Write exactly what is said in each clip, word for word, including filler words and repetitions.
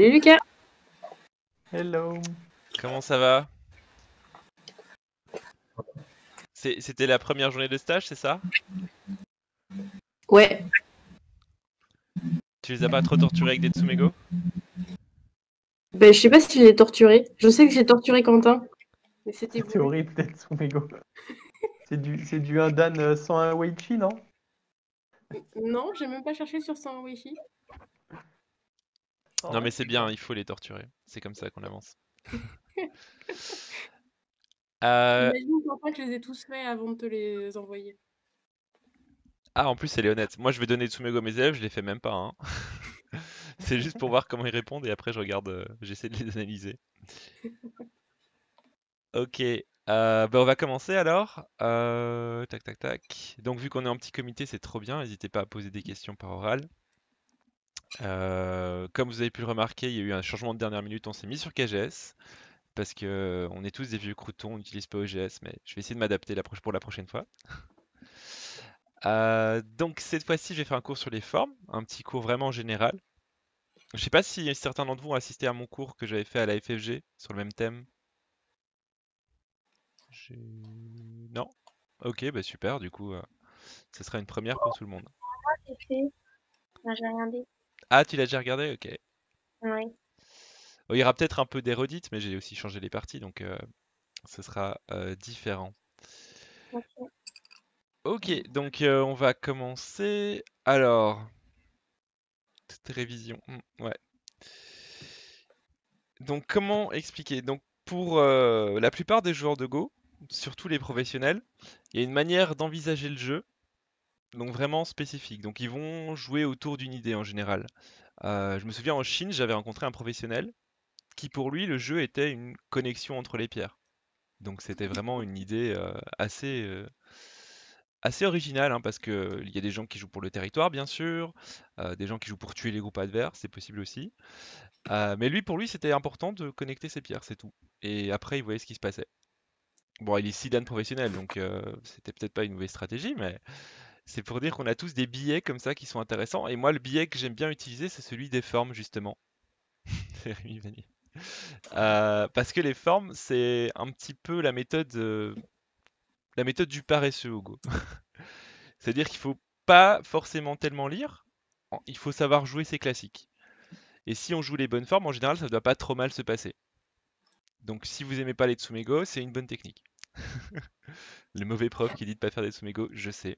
Salut Lucas. Hello. Comment ça va? C'est- C'était la première journée de stage, c'est ça? Ouais. Tu les as pas trop torturés avec des Tsumego? Ben, je sais pas si je l'ai torturé. Je sais que j'ai torturé Quentin. Mais c'était C'était voulu. horrible d'être son mégo. C'est du, c'est du un Dan euh, sans un Weichi, non? Non, j'ai même pas cherché sur son wifi. Oh, Non mais ouais, c'est super. bien, il faut les torturer. C'est comme ça qu'on avance. Euh, Imagine Quentin que je les ai tous faits avant de te les envoyer. Ah, en plus elle est honnête. Moi je vais donner Tsumego à mes élèves, je les fais même pas, hein. C'est juste pour voir comment ils répondent et après je regarde, euh, j'essaie de les analyser. Ok, euh, bah on va commencer alors. Euh, tac tac tac. Donc vu qu'on est en petit comité, c'est trop bien. N'hésitez pas à poser des questions par oral. Euh, comme vous avez pu le remarquer, il y a eu un changement de dernière minute. On s'est mis sur K G S parce que euh, on est tous des vieux croutons, on n'utilise pas O G S, mais je vais essayer de m'adapter la proche- pour la prochaine fois. Euh, donc cette fois-ci, je vais faire un cours sur les formes, un petit cours vraiment général. Je sais pas si certains d'entre vous ont assisté à mon cours que j'avais fait à la F F G sur le même thème. J'ai- Non? Ok, bah super, du coup, euh, ce sera une première pour tout le monde. J'ai fait. Moi, j'ai regardé. Ah, tu l'as déjà regardé? Ok. Oui. Bon, il y aura peut-être un peu des redites, mais j'ai aussi changé les parties, donc euh, ce sera euh, différent. Ok. Ok, donc euh, on va commencer. Alors, toute révision. hmm, ouais. Donc comment expliquer? Donc pour euh, la plupart des joueurs de Go, surtout les professionnels, il y a une manière d'envisager le jeu, donc vraiment spécifique. Donc ils vont jouer autour d'une idée en général. Euh, je me souviens en Chine, j'avais rencontré un professionnel qui pour lui le jeu était une connexion entre les pierres. Donc c'était vraiment une idée euh, assez, euh, assez originale, hein, parce que il y a des gens qui jouent pour le territoire, bien sûr, euh, des gens qui jouent pour tuer les groupes adverses, c'est possible aussi. Euh, mais lui, pour lui, c'était important de connecter ses pierres, c'est tout. Et après, il voyait ce qui se passait. Bon, il est Sidan professionnel, donc euh, c'était peut-être pas une mauvaise stratégie, mais c'est pour dire qu'on a tous des billets comme ça qui sont intéressants. Et moi, le billet que j'aime bien utiliser, c'est celui des formes, justement. C'est Rémi Vanier. Euh, parce que les formes, c'est un petit peu la méthode, euh, la méthode du paresseux au Go. C'est-à-dire qu'il faut pas forcément tellement lire, en- il faut savoir jouer ses classiques. Et si on joue les bonnes formes, en général, ça ne doit pas trop mal se passer. Donc si vous aimez pas les Tsumego, c'est une bonne technique. Le mauvais prof qui dit de pas faire des Tsumego, je sais.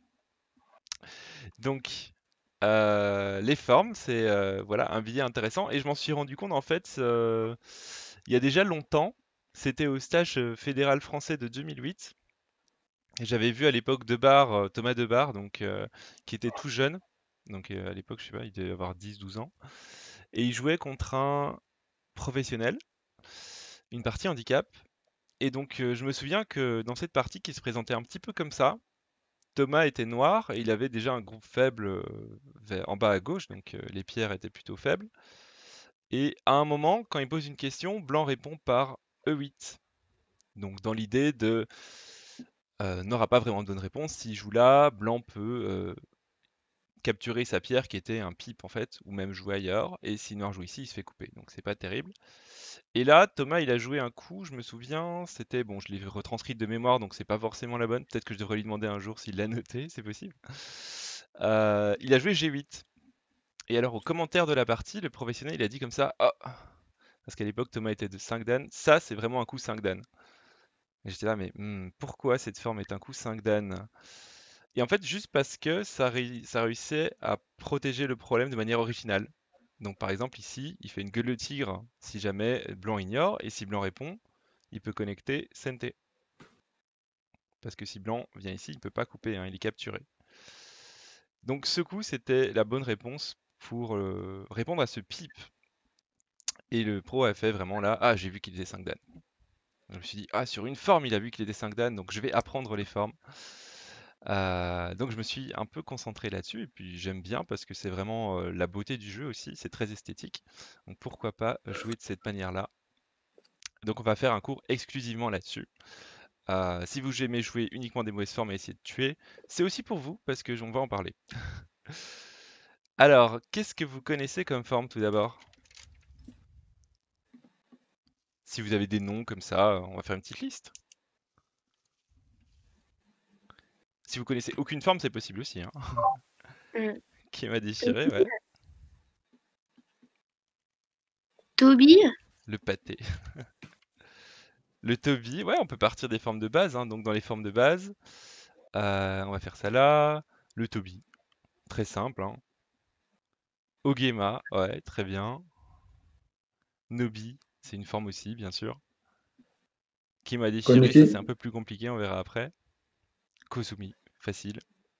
Donc euh, les formes, c'est euh, voilà un billet intéressant. Et je m'en suis rendu compte en fait, euh, il y a déjà longtemps, c'était au stage euh, fédéral français de deux mille huit. Et j'avais vu à l'époque Debar, euh, Thomas Debar, donc, euh, qui était tout jeune. Donc euh, à l'époque, je sais pas, il devait avoir dix douze ans. Et il jouait contre un professionnel, une partie handicap. Et donc euh, je me souviens que dans cette partie qui se présentait un petit peu comme ça, Thomas était noir et il avait déjà un groupe faible euh, vers- en bas à gauche, donc euh, les pierres étaient plutôt faibles. Et à un moment, quand il pose une question, Blanc répond par E huit. Donc dans l'idée de euh, n'aura pas vraiment de bonne réponse. S'il joue là, Blanc peut euh, capturer sa pierre qui était un pipe en fait, ou même jouer ailleurs. Et si Noir joue ici, il se fait couper. Donc c'est pas terrible. Et là, Thomas, il a joué un coup, je me souviens, c'était, bon, je l'ai retranscrit de mémoire, donc c'est pas forcément la bonne. Peut-être que je devrais lui demander un jour s'il l'a noté, c'est possible. Euh, il a joué G huit. Et alors, au commentaire de la partie, le professionnel, il a dit comme ça, ah, parce qu'à l'époque, Thomas était de cinq dan, ça, c'est vraiment un coup cinq dan. Et j'étais là, mais hmm, pourquoi cette forme est un coup cinq dan? Et en fait, juste parce que ça, ré- ça réussissait à protéger le problème de manière originale. Donc par exemple ici, il fait une gueule de tigre si jamais blanc ignore, et si blanc répond, il peut connecter Sente. Parce que si blanc vient ici, il ne peut pas couper, hein, il est capturé. Donc ce coup, c'était la bonne réponse pour euh, répondre à ce pipe. Et le pro a fait vraiment là, ah j'ai vu qu'il était cinq dan. Je me suis dit, ah sur une forme, il a vu qu'il était cinq dan, donc je vais apprendre les formes. Euh, donc je me suis un peu concentré là-dessus, et puis j'aime bien parce que c'est vraiment euh, la beauté du jeu aussi, c'est très esthétique. Donc pourquoi pas jouer de cette manière-là. Donc on va faire un cours exclusivement là-dessus. Euh, si vous aimez jouer uniquement des mauvaises formes et essayer de tuer, c'est aussi pour vous, parce que on va en parler. Alors, qu'est-ce que vous connaissez comme forme tout d'abord? Si vous avez des noms comme ça, on va faire une petite liste. Si vous connaissez aucune forme, c'est possible aussi. Hein. Mm. Qui m'a déchiré, ouais. Toby. Le pâté. Le Toby, ouais, on peut partir des formes de base. Hein. Donc dans les formes de base, euh, on va faire ça là. Le Toby, très simple. Hein. Ogema, ouais, très bien. Nobi, c'est une forme aussi, bien sûr. Qui m'a déchiré, ça Konuki. c'est un peu plus compliqué, on verra après. Kozumi, facile.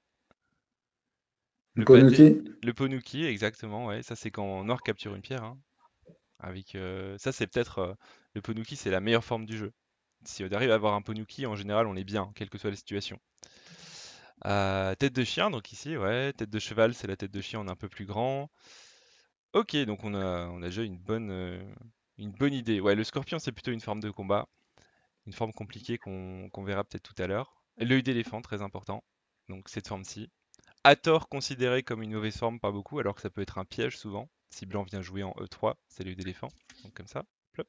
Le pâté, Konuki. le Ponuki, exactement, ouais. Ça c'est quand Noir capture une pierre. Hein. Avec, euh, ça c'est peut-être euh, le Ponuki, c'est la meilleure forme du jeu. Si on arrive à avoir un Ponuki, en général, on est bien, quelle que soit la situation. Euh, tête de chien, donc ici, ouais. Tête de cheval, c'est la tête de chien, on est un peu plus grand. Ok, donc on a, on a déjà une bonne, euh, une bonne idée. Ouais, le scorpion, c'est plutôt une forme de combat. Une forme compliquée qu'on qu'on verra peut-être tout à l'heure. L'œil d'éléphant, très important. Donc cette forme-ci. À tort considéré comme une mauvaise forme par beaucoup, alors que ça peut être un piège souvent. Si blanc vient jouer en E trois, c'est l'œil d'éléphant. Donc comme ça. Plop.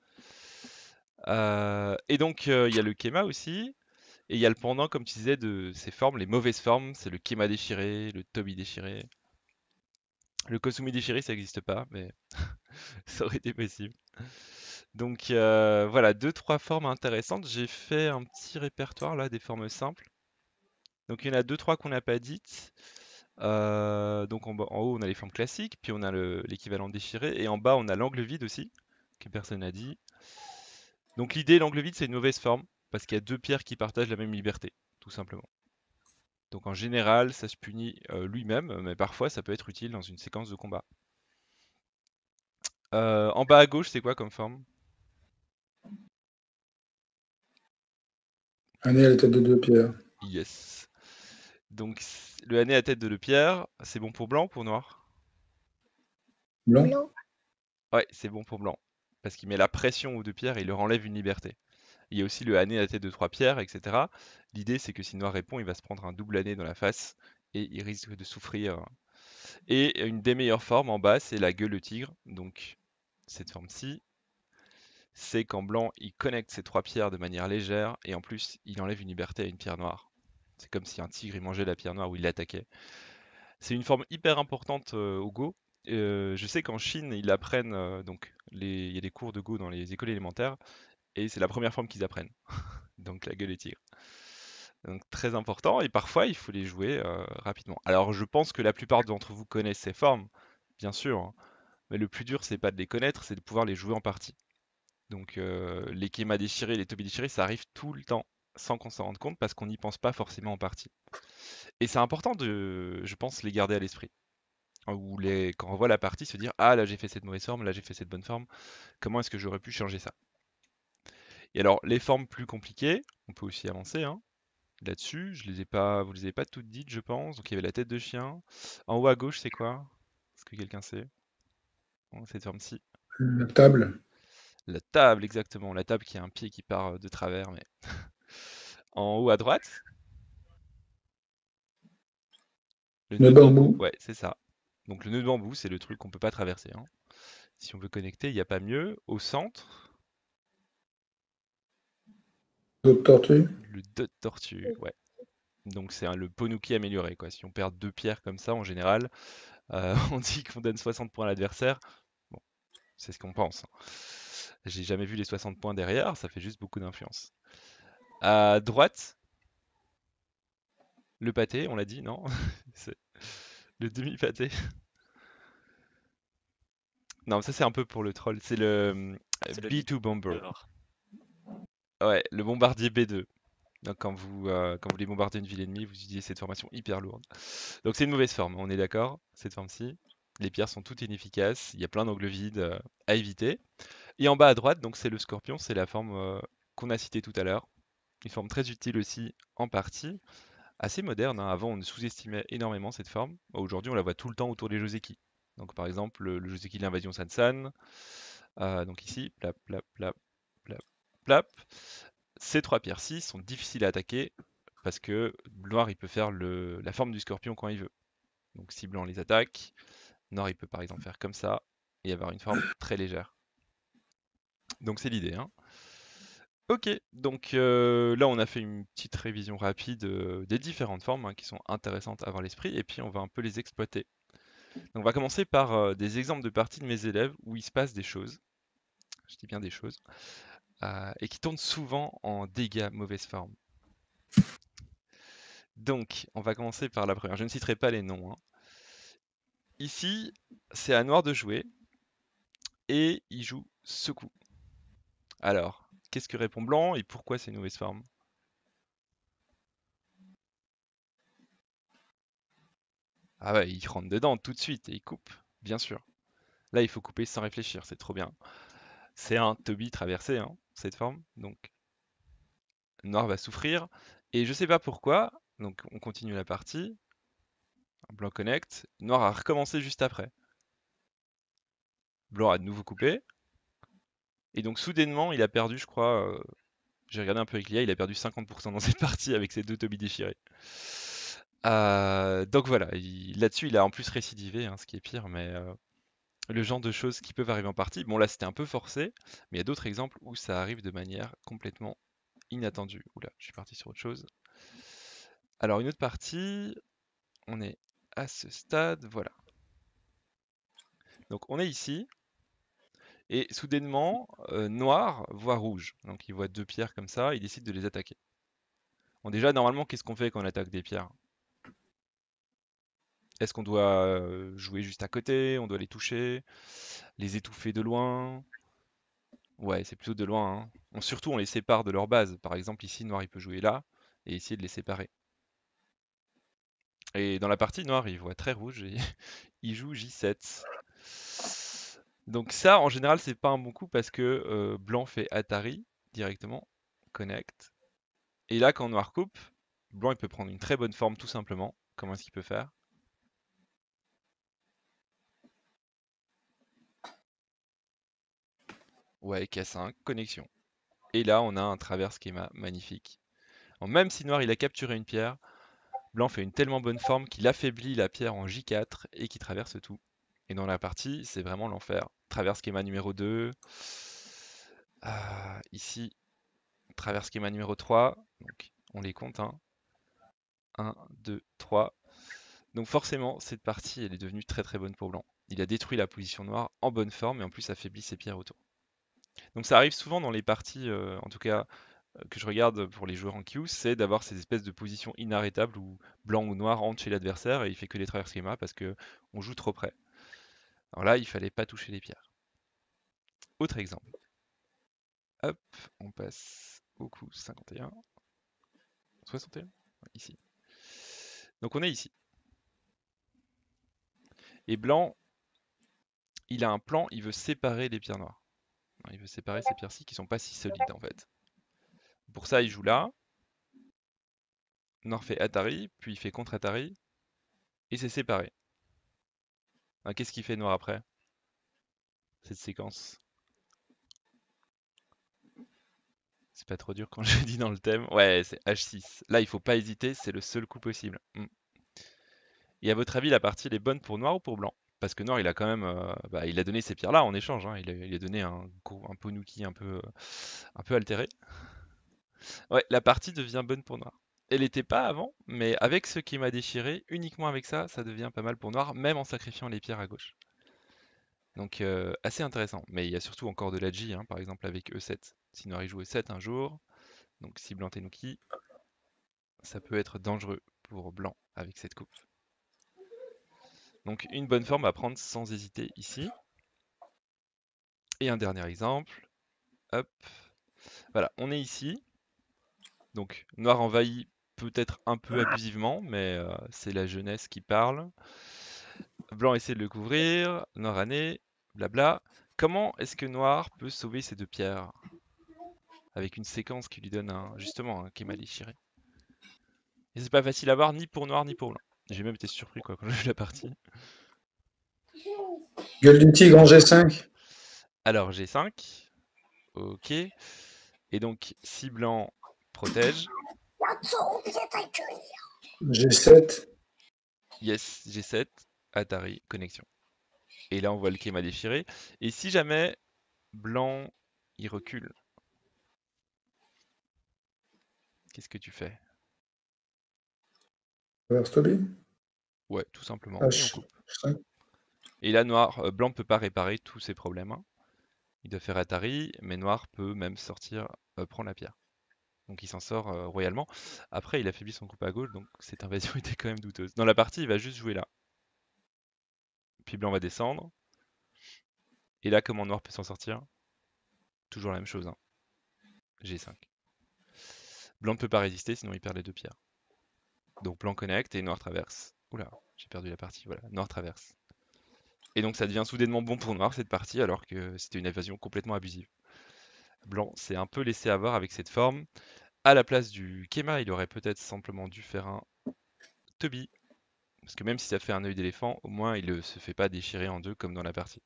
Euh, et donc euh, il y a le Kema aussi. Et il y a le pendant, comme tu disais, de ces formes, les mauvaises formes. C'est le Kema déchiré, le Toby déchiré. Le Kosumi déchiré, ça n'existe pas, mais ça aurait été possible. Donc euh, voilà, deux, trois formes intéressantes. J'ai fait un petit répertoire là, des formes simples. Donc il y en a deux, trois qu'on n'a pas dites. Euh, donc en, bas- en haut, on a les formes classiques, puis on a le- l'équivalent déchiré, et en bas, on a l'angle vide aussi, que personne n'a dit. Donc l'idée, l'angle vide, c'est une mauvaise forme, parce qu'il y a deux pierres qui partagent la même liberté, tout simplement. Donc en général, ça se punit euh, lui-même, mais parfois ça peut être utile dans une séquence de combat. Euh, en bas à gauche, c'est quoi comme forme? Un nez à la tête de deux pierres. Yes. Donc c- le année à tête de deux pierres, c'est bon pour blanc ou pour noir? Blanc. Blanc. Ouais, c'est bon pour blanc. Parce qu'il met la pression aux deux pierres et il leur enlève une liberté. Il y a aussi le année à tête de trois pierres, et cetera. L'idée, c'est que si noir répond, il va se prendre un double année dans la face et il risque de souffrir. Et une des meilleures formes en bas, c'est la gueule de tigre. Donc, cette forme-ci, c'est quand blanc, il connecte ces trois pierres de manière légère et en plus, il enlève une liberté à une pierre noire. C'est comme si un tigre, il mangeait la pierre noire ou il l'attaquait. C'est une forme hyper importante euh, au Go. Euh, je sais qu'en Chine, ils apprennent, euh, donc les- il y a des cours de Go dans les écoles élémentaires, et c'est la première forme qu'ils apprennent. Donc la gueule des tigres. Donc très important, et parfois il faut les jouer euh, rapidement. Alors je pense que la plupart d'entre vous connaissent ces formes, bien sûr, hein, mais le plus dur c'est pas de les connaître, c'est de pouvoir les jouer en partie. Donc euh, les Kema déchirés, les Toby déchirés, ça arrive tout le temps, sans qu'on s'en rende compte, parce qu'on n'y pense pas forcément en partie. Et c'est important de, je pense, les garder à l'esprit. Ou les, quand on voit la partie, se dire ah là j'ai fait cette mauvaise forme, là j'ai fait cette bonne forme, comment est-ce que j'aurais pu changer ça? Et alors les formes plus compliquées, on peut aussi avancer, hein, là-dessus. Je les ai pas, vous les avez pas toutes dites, je pense. Donc il y avait la tête de chien. En haut à gauche, c'est quoi? Est-ce que quelqu'un sait? Bon, cette forme-ci. La table. La table, exactement. La table qui a un pied qui part euh, de travers, mais en haut à droite, le Le nœud de bambou. bambou. Ouais, c'est ça. Donc le nœud de bambou, c'est le truc qu'on peut pas traverser. Hein. Si on veut connecter, il n'y a pas mieux. Au centre, D'autres tortues. le dos de tortue. Ouais. Donc c'est un- le Ponuki amélioré, quoi. Si on perd deux pierres comme ça, en général, euh, on dit qu'on donne soixante points à l'adversaire. Bon, c'est ce qu'on pense. Hein. J'ai jamais vu les soixante points derrière, ça fait juste beaucoup d'influence. À droite, le pâté, on l'a dit, non? C'est le demi-pâté. Non, ça c'est un peu pour le troll. C'est le euh, C'est le B deux Bomber. beurre. Ouais, le bombardier B deux. Donc quand vous, euh, quand vous voulez bombarder une ville ennemie, vous utilisez cette formation hyper lourde. Donc c'est une mauvaise forme, on est d'accord? Cette forme-ci. Les pierres sont toutes inefficaces, il y a plein d'angles vides euh, à éviter. Et en bas à droite, donc c'est le scorpion, c'est la forme euh, qu'on a citée tout à l'heure. Une forme très utile aussi en partie. Assez moderne. Hein. Avant, on sous-estimait énormément cette forme. Aujourd'hui, on la voit tout le temps autour des Joseki. Donc, par exemple, le, le Joseki de l'invasion Sansan. Euh, donc ici, plap, plap, plap, plap, plap. Ces trois pierres-ci sont difficiles à attaquer parce que noir, il peut faire le, la forme du scorpion quand il veut. Donc, si blanc les attaque, noir, il peut par exemple faire comme ça et avoir une forme très légère. Donc c'est l'idée, hein. Ok, donc euh, là on a fait une petite révision rapide euh, des différentes formes hein, qui sont intéressantes à avoir à l'esprit, et puis on va un peu les exploiter. Donc on va commencer par euh, des exemples de parties de mes élèves où il se passe des choses, je dis bien des choses, euh, et qui tournent souvent en dégâts mauvaise forme. Donc on va commencer par la première, je ne citerai pas les noms, hein. Ici, c'est à Noir de jouer, et il joue ce coup. Alors, qu'est-ce que répond Blanc, et pourquoi c'est une mauvaise forme? Ah ouais, il rentre dedans tout de suite, et il coupe, bien sûr. Là, il faut couper sans réfléchir, c'est trop bien. C'est un Toby traversé, hein, cette forme, donc Noir va souffrir, et je sais pas pourquoi, donc on continue la partie, Blanc connecte, Noir a recommencé juste après. Blanc a de nouveau coupé, et donc soudainement, il a perdu, je crois, euh, j'ai regardé un peu avec l'I A, il a perdu cinquante pour cent dans cette partie avec ses deux Toby déchirés. Euh, donc voilà, il- là-dessus, il a en plus récidivé, hein, ce qui est pire, mais euh, le genre de choses qui peuvent arriver en partie. Bon, là, c'était un peu forcé, mais il y a d'autres exemples où ça arrive de manière complètement inattendue. Oula, je suis parti sur autre chose. Alors, une autre partie, on est à ce stade, voilà. Donc, on est ici, et soudainement, euh, Noir voit rouge. Donc, il voit deux pierres comme ça, il décide de les attaquer. Bon, déjà, normalement, qu'est-ce qu'on fait quand on attaque des pierres? Est-ce qu'on doit euh, jouer juste à côté? On doit les toucher? Les étouffer de loin? Ouais, c'est plutôt de loin, hein. On- surtout, on les sépare de leur base. Par exemple, ici, Noir, il peut jouer là et essayer de les séparer. Et dans la partie, Noir, il voit très rouge et il joue J sept. Donc ça, en général, c'est pas un bon coup parce que euh, Blanc fait Atari directement, connect. Et là, quand Noir coupe, Blanc, il peut prendre une très bonne forme tout simplement. Comment est-ce qu'il peut faire? Ouais, K cinq, connexion. Et là, on a un travers schéma magnifique. Alors, même si Noir, il a capturé une pierre, Blanc fait une tellement bonne forme qu'il affaiblit la pierre en J quatre et qui traverse tout. Et dans la partie, c'est vraiment l'enfer. Traverse schéma numéro deux. Ah, ici, traverse schéma numéro trois. Donc, on les compte. Hein. un, deux, trois. Donc forcément, cette partie, elle est devenue très très bonne pour Blanc. Il a détruit la position noire en bonne forme et en plus affaibli ses pierres autour. Donc ça arrive souvent dans les parties, euh, en tout cas euh, que je regarde pour les joueurs en queue, c'est d'avoir ces espèces de positions inarrêtables où blanc ou noir rentre chez l'adversaire et il fait que des travers schéma parce que on joue trop près. Alors là, il fallait pas toucher les pierres. Autre exemple. Hop, on passe au coup cinquante et un. soixante et un ici. Donc on est ici. Et blanc, il a un plan, il veut séparer les pierres noires. Il veut séparer ces pierres-ci qui sont pas si solides en fait. Pour ça, il joue là. Noir fait Atari, puis il fait contre-Atari. Et c'est séparé. Ah, qu'est-ce qu'il fait Noir après cette séquence? C'est pas trop dur quand je dis dans le thème. Ouais, c'est H six. Là, il faut pas hésiter, c'est le seul coup possible. Mm. Et à votre avis, la partie elle est bonne pour Noir ou pour Blanc? Parce que Noir, il a quand même, euh, bah, il a donné ces pierres-là en échange. Hein. Il, a, il a donné un, un Ponouki un peu, un peu altéré. Ouais, la partie devient bonne pour Noir. Elle n'était pas avant, mais avec ce qui m'a déchiré, uniquement avec ça, ça devient pas mal pour Noir, même en sacrifiant les pierres à gauche. Donc euh, assez intéressant. Mais il y a surtout encore de la G, hein, par exemple avec E sept. Si Noir il joue E sept un jour, donc si Blanc Tenouki, ça peut être dangereux pour Blanc avec cette coupe. Donc une bonne forme à prendre sans hésiter ici. Et un dernier exemple. Hop. Voilà, on est ici. Donc Noir envahit peut-être un peu abusivement, mais euh, c'est la jeunesse qui parle. Blanc essaie de le couvrir, Noir année, blabla. Comment est-ce que Noir peut sauver ces deux pierres? Avec une séquence qui lui donne un, justement un Kemal déchiré. Et c'est pas facile à voir ni pour Noir ni pour Blanc. J'ai même été surpris quoi, quand j'ai vu la partie. Gueule du tigre en G cinq. Alors G cinq. Ok. Et donc si Blanc protège. G sept. Yes, G sept. Atari, connexion. Et là on voit le Kemal déchiré. Et si jamais Blanc il recule. Qu'est-ce que tu fais? Vers Toby. Ouais, tout simplement. Et on H coupe. cinq. Et là, noir, euh, blanc peut pas réparer tous ses problèmes, hein. Il doit faire Atari, mais noir peut même sortir, euh, prendre la pierre. Donc il s'en sort euh, royalement. Après, il affaiblit son coup à gauche, donc cette invasion était quand même douteuse. Dans la partie, il va juste jouer là. Puis blanc va descendre. Et là, comment noir peut s'en sortir? Toujours la même chose, hein. G cinq. Blanc ne peut pas résister, sinon il perd les deux pierres. Donc blanc connecte et noir traverse. Oula, j'ai perdu la partie, voilà. Noir traverse. Et donc ça devient soudainement bon pour noir cette partie, alors que c'était une invasion complètement abusive. Blanc s'est un peu laissé avoir avec cette forme. À la place du Kema, il aurait peut-être simplement dû faire un Toby. Parce que même si ça fait un œil d'éléphant, au moins il ne se fait pas déchirer en deux comme dans la partie.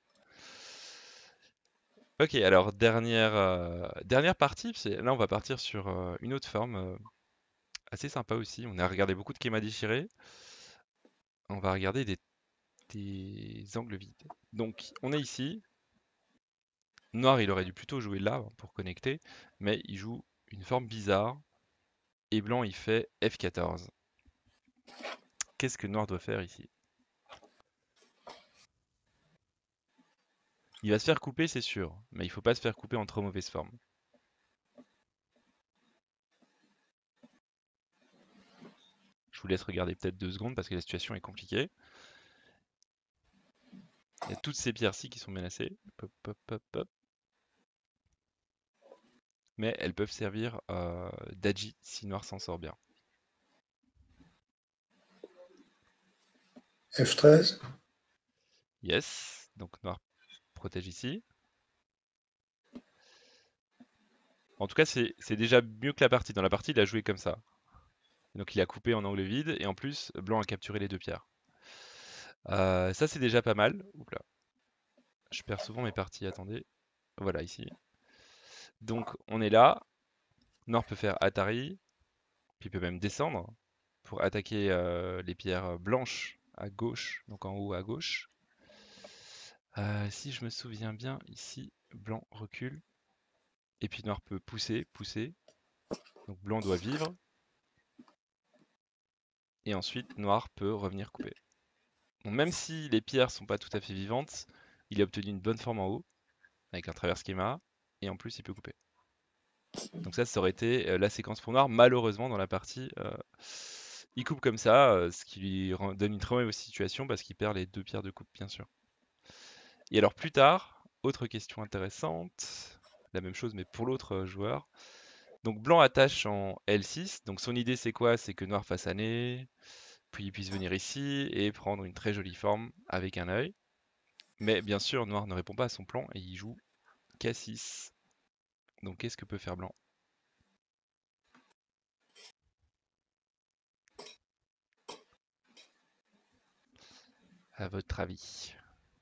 Ok, alors dernière, euh, dernière partie, c'est- là on va partir sur euh, une autre forme euh, assez sympa aussi. On a regardé beaucoup de Kema déchirés. On va regarder des, des angles vides. Donc on est ici. Noir, il aurait dû plutôt jouer là pour connecter, mais il joue une forme bizarre. Et blanc, il fait F quatorze. Qu'est-ce que noir doit faire ici? Il va se faire couper, c'est sûr, mais il faut pas se faire couper en trop mauvaise forme. Je vous laisse regarder peut-être deux secondes parce que la situation est compliquée. Il y a toutes ces pierres-ci qui sont menacées. Pop, pop, pop, pop. Mais elles peuvent servir euh, d'agi si noir s'en sort bien. F treize. Yes, donc noir protège ici. En tout cas, c'est déjà mieux que la partie. Dans la partie, il a joué comme ça. Donc il a coupé en angle vide, et en plus, blanc a capturé les deux pierres. Euh, ça, c'est déjà pas mal. Oups là. Je perds souvent mes parties, attendez. Voilà, ici. Donc on est là. Noir peut faire Atari, puis il peut même descendre pour attaquer euh, les pierres blanches à gauche, donc en haut à gauche. Euh, si je me souviens bien, ici, blanc recule. Et puis noir peut pousser, pousser. Donc blanc doit vivre. Et ensuite, noir peut revenir couper. Bon, même si les pierres sont pas tout à fait vivantes, il a obtenu une bonne forme en haut, avec un travers schéma, et en plus il peut couper. Donc ça, ça aurait été euh, la séquence pour noir. Malheureusement, dans la partie, euh, il coupe comme ça, euh, ce qui lui rend- donne une très mauvaise situation, parce qu'il perd les deux pierres de coupe, bien sûr. Et alors plus tard, autre question intéressante, la même chose mais pour l'autre euh, joueur. Donc blanc attache en L six, donc son idée c'est quoi? C'est que noir fasse année, puis il puisse venir ici et prendre une très jolie forme avec un œil. Mais bien sûr, noir ne répond pas à son plan et il joue K six. Donc qu'est-ce que peut faire blanc? À votre avis?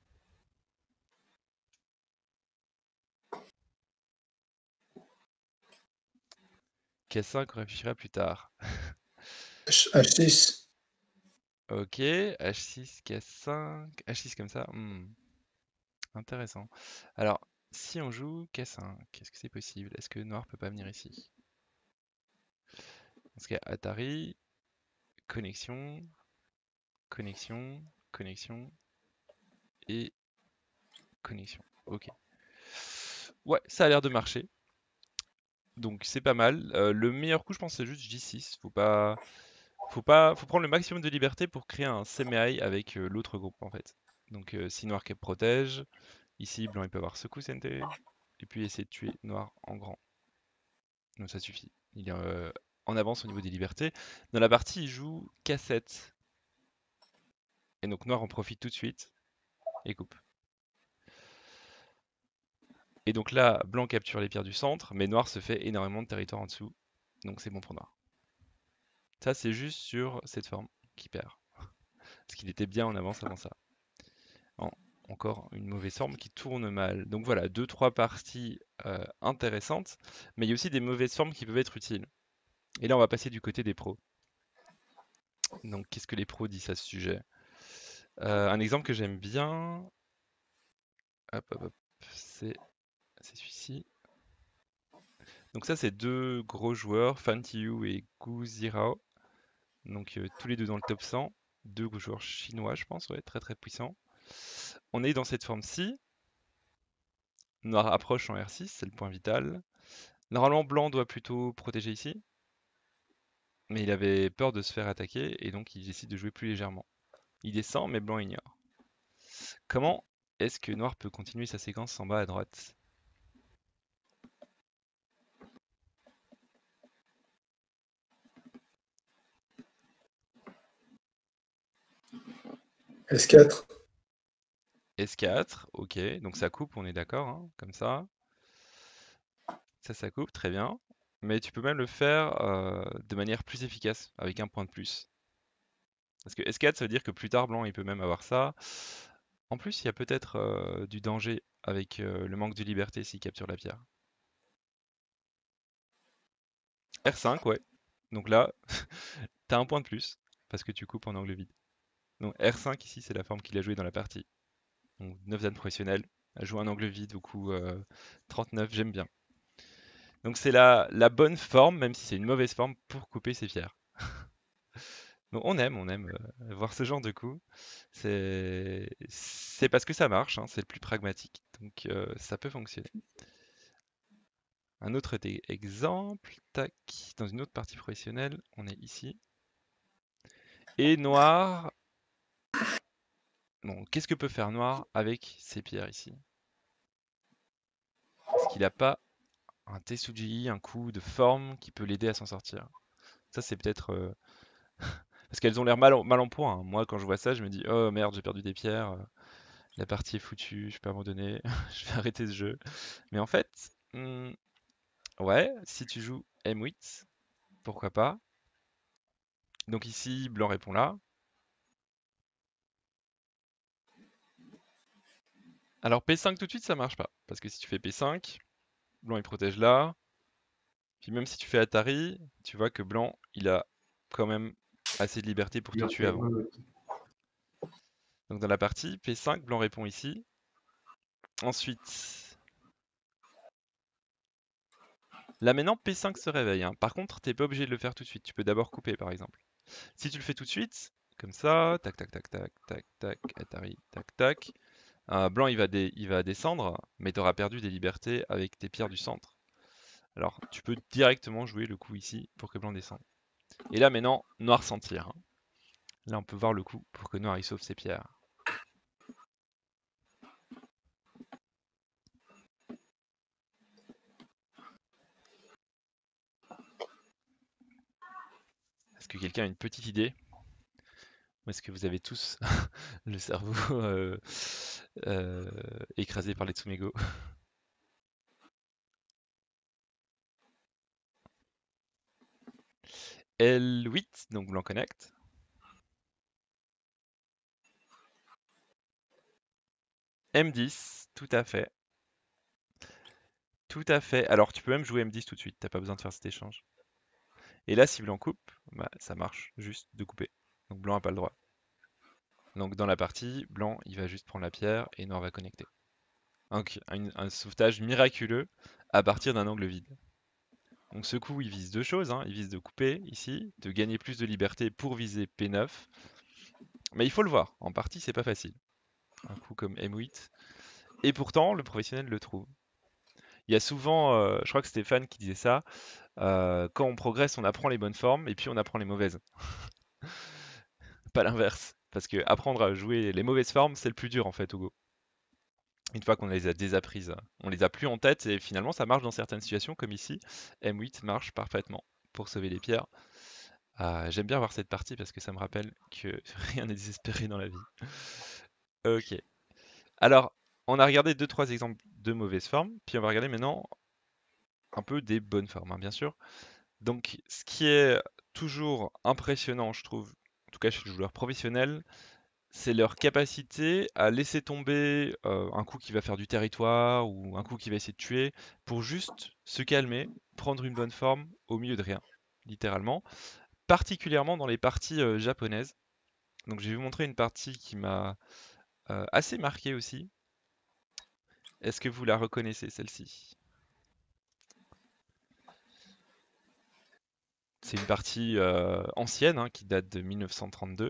K cinq, on réfléchira plus tard. H six. Ok, H six, K cinq, H six comme ça. Hmm, intéressant. Alors, si on joue K cinq, est-ce que c'est possible? Est-ce que noir peut pas venir ici? Dans ce cas, Atari, connexion, connexion, connexion et connexion. Ok. Ouais, ça a l'air de marcher. Donc c'est pas mal. Euh, le meilleur coup, je pense, c'est juste J six. Faut pas, faut pas, faut prendre le maximum de liberté pour créer un semi-high avec euh, l'autre groupe en fait. Donc euh, si noir cap protège, ici blanc il peut avoir secou C N T, et puis essayer de tuer noir en grand. Donc ça suffit. Il est euh, en avance au niveau des libertés. Dans la partie, il joue K sept. Et donc noir en profite tout de suite et coupe. Et donc là, blanc capture les pierres du centre, mais noir se fait énormément de territoire en dessous. Donc c'est bon pour noir. Ça, c'est juste sur cette forme qui perd. Parce qu'il était bien en avance avant ça. En- encore une mauvaise forme qui tourne mal. Donc voilà, deux trois parties euh, intéressantes, mais il y a aussi des mauvaises formes qui peuvent être utiles. Et là, on va passer du côté des pros. Donc qu'est-ce que les pros disent à ce sujet? Euh, Un exemple que j'aime bien, hop, hop, hop, c'est c'est celui-ci. Donc ça, c'est deux gros joueurs, Fan Tiu et Gu Zhirao. Donc euh, tous les deux dans le top cent. Deux joueurs chinois, je pense, ouais, très très puissants. On est dans cette forme-ci. Noir approche en R six, c'est le point vital. Normalement, blanc doit plutôt protéger ici. Mais il avait peur de se faire attaquer et donc il décide de jouer plus légèrement. Il descend, mais blanc ignore. Comment est-ce que noir peut continuer sa séquence en bas à droite? S quatre. S quatre, ok, donc ça coupe, on est d'accord, hein, comme ça. Ça, ça coupe, très bien. Mais tu peux même le faire euh, de manière plus efficace, avec un point de plus. Parce que S quatre, ça veut dire que plus tard, blanc, il peut même avoir ça. En plus, il y a peut-être euh, du danger avec euh, le manque de liberté s'il capture la pierre. R cinq, ouais. Donc là, t'as un point de plus, parce que tu coupes en angle vide. Donc R cinq, ici, c'est la forme qu'il a jouée dans la partie. Donc neuf dan professionnel, a joué un angle vide au coup euh, trente-neuf, j'aime bien. Donc c'est la, la bonne forme, même si c'est une mauvaise forme, pour couper ses pierres. Donc on aime, on aime euh, voir ce genre de coup. C'est c'est parce que ça marche, hein, c'est le plus pragmatique. Donc euh, ça peut fonctionner. Un autre e- exemple, tac, dans une autre partie professionnelle, on est ici. Et noir. Bon, qu'est-ce que peut faire noir avec ces pierres ici? Est-ce qu'il n'a pas un Tetsuji, un coup de forme qui peut l'aider à s'en sortir? Ça, c'est peut-être. euh, Parce qu'elles ont l'air mal, en- mal en point, hein. Moi, quand je vois ça, je me dis, oh merde, j'ai perdu des pierres. euh, La partie est foutue, je peux abandonner, je vais arrêter ce jeu. Mais en fait, hmm, ouais, si tu joues M huit, pourquoi pas. Donc ici, blanc répond là. Alors P cinq tout de suite, ça marche pas. Parce que si tu fais P cinq, blanc il protège là. Puis même si tu fais Atari, tu vois que blanc, il a quand même assez de liberté pour te tuer avant. Donc dans la partie, P cinq, blanc répond ici. Ensuite, là maintenant, P cinq se réveille, hein. Par contre, t'es pas obligé de le faire tout de suite. Tu peux d'abord couper, par exemple. Si tu le fais tout de suite, comme ça, tac, tac, tac, tac, tac, tac, Atari, tac, tac. Euh, blanc, il va, dé- il va descendre, mais tu auras perdu des libertés avec tes pierres du centre. Alors, tu peux directement jouer le coup ici pour que blanc descende. Et là, maintenant, noir s'en tire, hein. Là, on peut voir le coup pour que noir il sauve ses pierres. Est-ce que quelqu'un a une petite idée? Ou est-ce que vous avez tous le cerveau euh, euh, écrasé par les Tsumego? L huit, donc blanc connecte. M dix, tout à fait. Tout à fait. Alors tu peux même jouer M dix tout de suite, t'as pas besoin de faire cet échange. Et là, si blanc coupe, bah, ça marche juste de couper. Donc blanc n'a pas le droit. Donc dans la partie, blanc il va juste prendre la pierre et noir va connecter. Donc un, un sauvetage miraculeux à partir d'un angle vide. Donc ce coup il vise deux choses, hein. Il vise de couper ici, de gagner plus de liberté pour viser P neuf. Mais il faut le voir, en partie c'est pas facile. Un coup comme M huit. Et pourtant le professionnel le trouve. Il y a souvent, euh, je crois que Stéphane qui disait ça, euh, quand on progresse on apprend les bonnes formes et puis on apprend les mauvaises. Pas l'inverse. Parce que apprendre à jouer les mauvaises formes, c'est le plus dur en fait au Go. Une fois qu'on les a désapprises, on les a plus en tête et finalement ça marche dans certaines situations comme ici. M huit marche parfaitement pour sauver les pierres. Ah, j'aime bien voir cette partie parce que ça me rappelle que rien n'est désespéré dans la vie. Ok. Alors, on a regardé deux trois exemples de mauvaises formes, puis on va regarder maintenant un peu des bonnes formes, hein, bien sûr. Donc, ce qui est toujours impressionnant, je trouve, en tout cas chez les joueurs professionnels, c'est leur capacité à laisser tomber euh, un coup qui va faire du territoire ou un coup qui va essayer de tuer pour juste se calmer, prendre une bonne forme au milieu de rien, littéralement. Particulièrement dans les parties euh, japonaises. Donc, je vais vous montrer une partie qui m'a euh, assez marqué aussi. Est-ce que vous la reconnaissez, celle-ci? C'est une partie euh, ancienne hein, qui date de mille neuf cent trente-deux.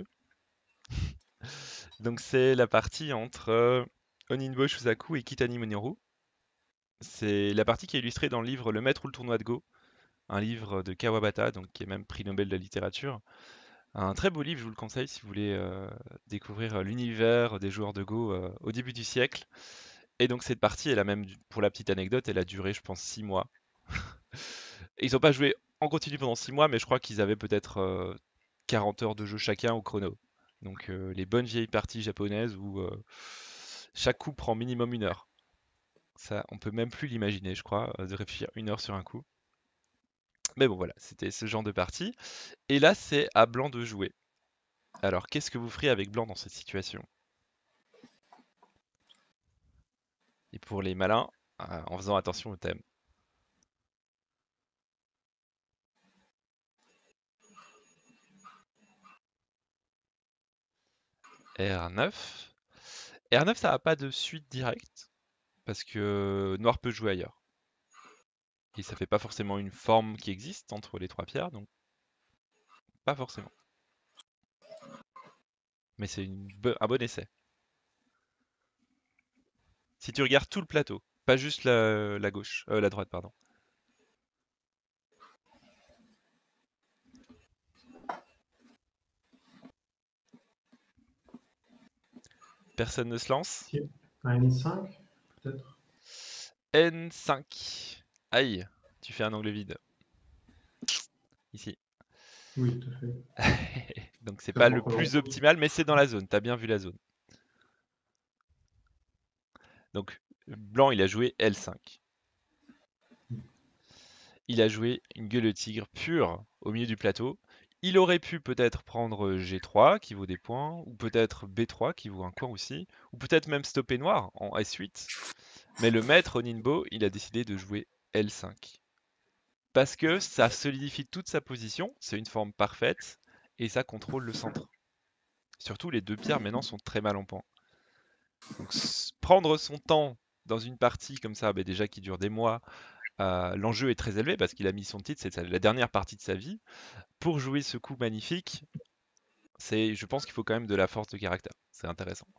Donc c'est la partie entre euh, Oninbo Shusaku et Kitani Minoru. C'est la partie qui est illustrée dans le livre Le Maître ou le tournoi de Go, un livre de Kawabata, donc qui est même prix Nobel de la littérature. Un très beau livre, je vous le conseille si vous voulez euh, découvrir euh, l'univers des joueurs de Go euh, au début du siècle. Et donc cette partie, elle a même, pour la petite anecdote, elle a duré, je pense, six mois. Ils n'ont pas joué en continu pendant six mois, mais je crois qu'ils avaient peut-être euh, quarante heures de jeu chacun au chrono. Donc euh, les bonnes vieilles parties japonaises où euh, chaque coup prend minimum une heure. Ça, on peut même plus l'imaginer, je crois, euh, de réfléchir une heure sur un coup. Mais bon, voilà, c'était ce genre de partie. Et là, c'est à blanc de jouer. Alors, qu'est-ce que vous feriez avec blanc dans cette situation? Et pour les malins, euh, en faisant attention au thème. R neuf. R neuf, ça n'a pas de suite directe, parce que noir peut jouer ailleurs. Et ça fait pas forcément une forme qui existe entre les trois pierres, donc pas forcément. Mais c'est une bo- un bon essai. Si tu regardes tout le plateau, pas juste la, la gauche, euh, la droite, pardon. Personne ne se lance? Un N cinq, peut-être? N cinq. Aïe, tu fais un angle vide. Ici. Oui, tout à fait. Donc c'est Ça pas prend le pas plus longtemps. optimal, mais c'est dans la zone. T'as bien vu la zone. Donc blanc, il a joué L cinq. Il a joué une gueule de tigre pure au milieu du plateau. Il aurait pu peut-être prendre G trois qui vaut des points, ou peut-être B trois qui vaut un coin aussi, ou peut-être même stopper noir en S huit. Mais le maître Oninbo, il a décidé de jouer L cinq. Parce que ça solidifie toute sa position, c'est une forme parfaite, et ça contrôle le centre. Surtout les deux pierres maintenant sont très mal en point. Donc prendre son temps dans une partie comme ça, bah déjà qui dure des mois, euh, l'enjeu est très élevé parce qu'il a mis son titre, c'est la dernière partie de sa vie. Pour jouer ce coup magnifique, c'est, je pense qu'il faut quand même de la force de caractère. C'est intéressant.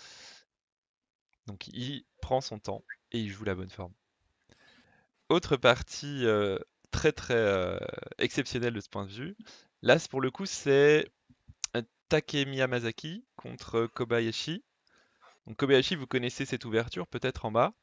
Donc il prend son temps et il joue la bonne forme. Autre partie euh, très très euh, exceptionnelle de ce point de vue. Là, pour le coup, c'est Takemi Yamazaki contre Kobayashi. Donc Kobayashi, vous connaissez cette ouverture peut-être en bas.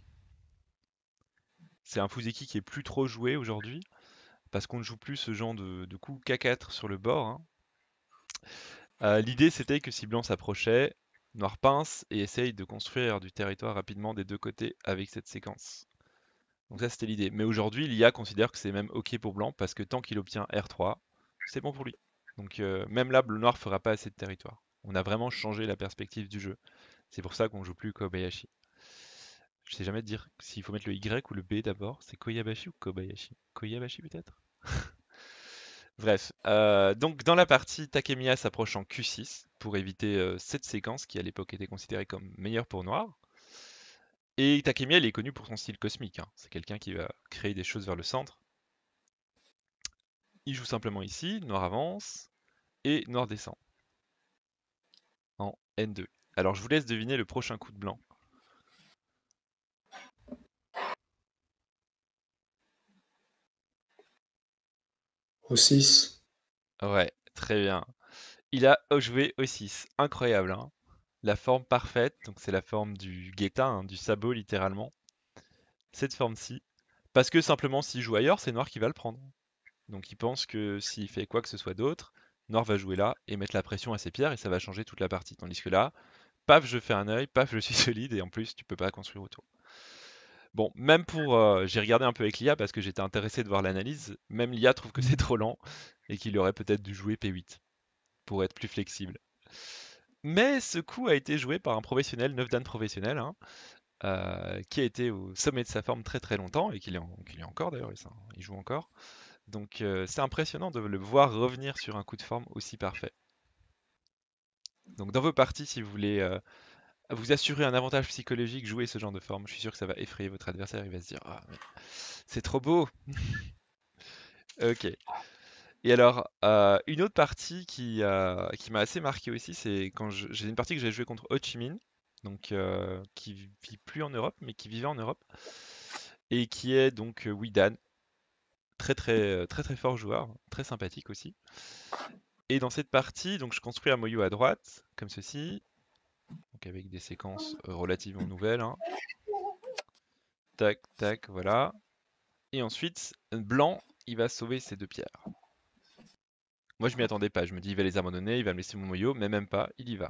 C'est un Fuseki qui est plus trop joué aujourd'hui parce qu'on ne joue plus ce genre de, de coup K quatre sur le bord. Hein. Euh, L'idée c'était que si blanc s'approchait, noir pince et essaye de construire du territoire rapidement des deux côtés avec cette séquence. Donc ça c'était l'idée. Mais aujourd'hui l'I A considère que c'est même ok pour blanc parce que tant qu'il obtient R trois, c'est bon pour lui. Donc euh, même là, le noir fera pas assez de territoire. On a vraiment changé la perspective du jeu. C'est pour ça qu'on joue plus Kobayashi. Je sais jamais dire s'il faut mettre le Y ou le B d'abord. C'est Koyabashi ou Kobayashi? Koyabashi peut-être? Bref, euh, donc dans la partie, Takemiya s'approche en Q six pour éviter euh, cette séquence qui à l'époque était considérée comme meilleure pour noir. Et Takemiya, il est connu pour son style cosmique. Hein. C'est quelqu'un qui va créer des choses vers le centre. Il joue simplement ici, noir avance, et noir descend. En N deux. Alors je vous laisse deviner le prochain coup de blanc. Au six. Ouais, très bien. Il a joué au six. Incroyable, hein. La forme parfaite, donc c'est la forme du guettin, hein, du sabot littéralement. Cette forme-ci. Parce que simplement s'il joue ailleurs, c'est noir qui va le prendre. Donc il pense que s'il fait quoi que ce soit d'autre, noir va jouer là et mettre la pression à ses pierres et ça va changer toute la partie. Tandis que là, paf, je fais un œil, paf, je suis solide et en plus tu peux pas construire autour. Bon, même pour... euh, j'ai regardé un peu avec l'I A parce que j'étais intéressé de voir l'analyse, même l'I A trouve que c'est trop lent et qu'il aurait peut-être dû jouer P huit pour être plus flexible. Mais ce coup a été joué par un professionnel, neuf dan professionnel, hein, euh, qui a été au sommet de sa forme très très longtemps et qui l'est en- qui l'est encore d'ailleurs, il, il joue encore. Donc euh, c'est impressionnant de le voir revenir sur un coup de forme aussi parfait. Donc dans vos parties, si vous voulez euh, vous assurer un avantage psychologique, jouer ce genre de forme. Je suis sûr que ça va effrayer votre adversaire. Il va se dire, ah, mais c'est trop beau. Ok. Et alors, euh, une autre partie qui, euh, qui m'a assez marqué aussi, c'est quand je- j'ai une partie que j'ai jouée contre Ho Chi Minh, donc euh, qui vit plus en Europe, mais qui vivait en Europe, et qui est donc euh, Widan, très très euh, très très fort joueur, très sympathique aussi. Et dans cette partie, donc je construis un moyeu à droite, comme ceci, donc avec des séquences euh, relativement nouvelles, hein. Tac, tac, voilà. Et ensuite, blanc, il va sauver ces deux pierres. Moi, je m'y attendais pas. Je me dis, il va les abandonner, il va me laisser mon moyeu, mais même pas, il y va.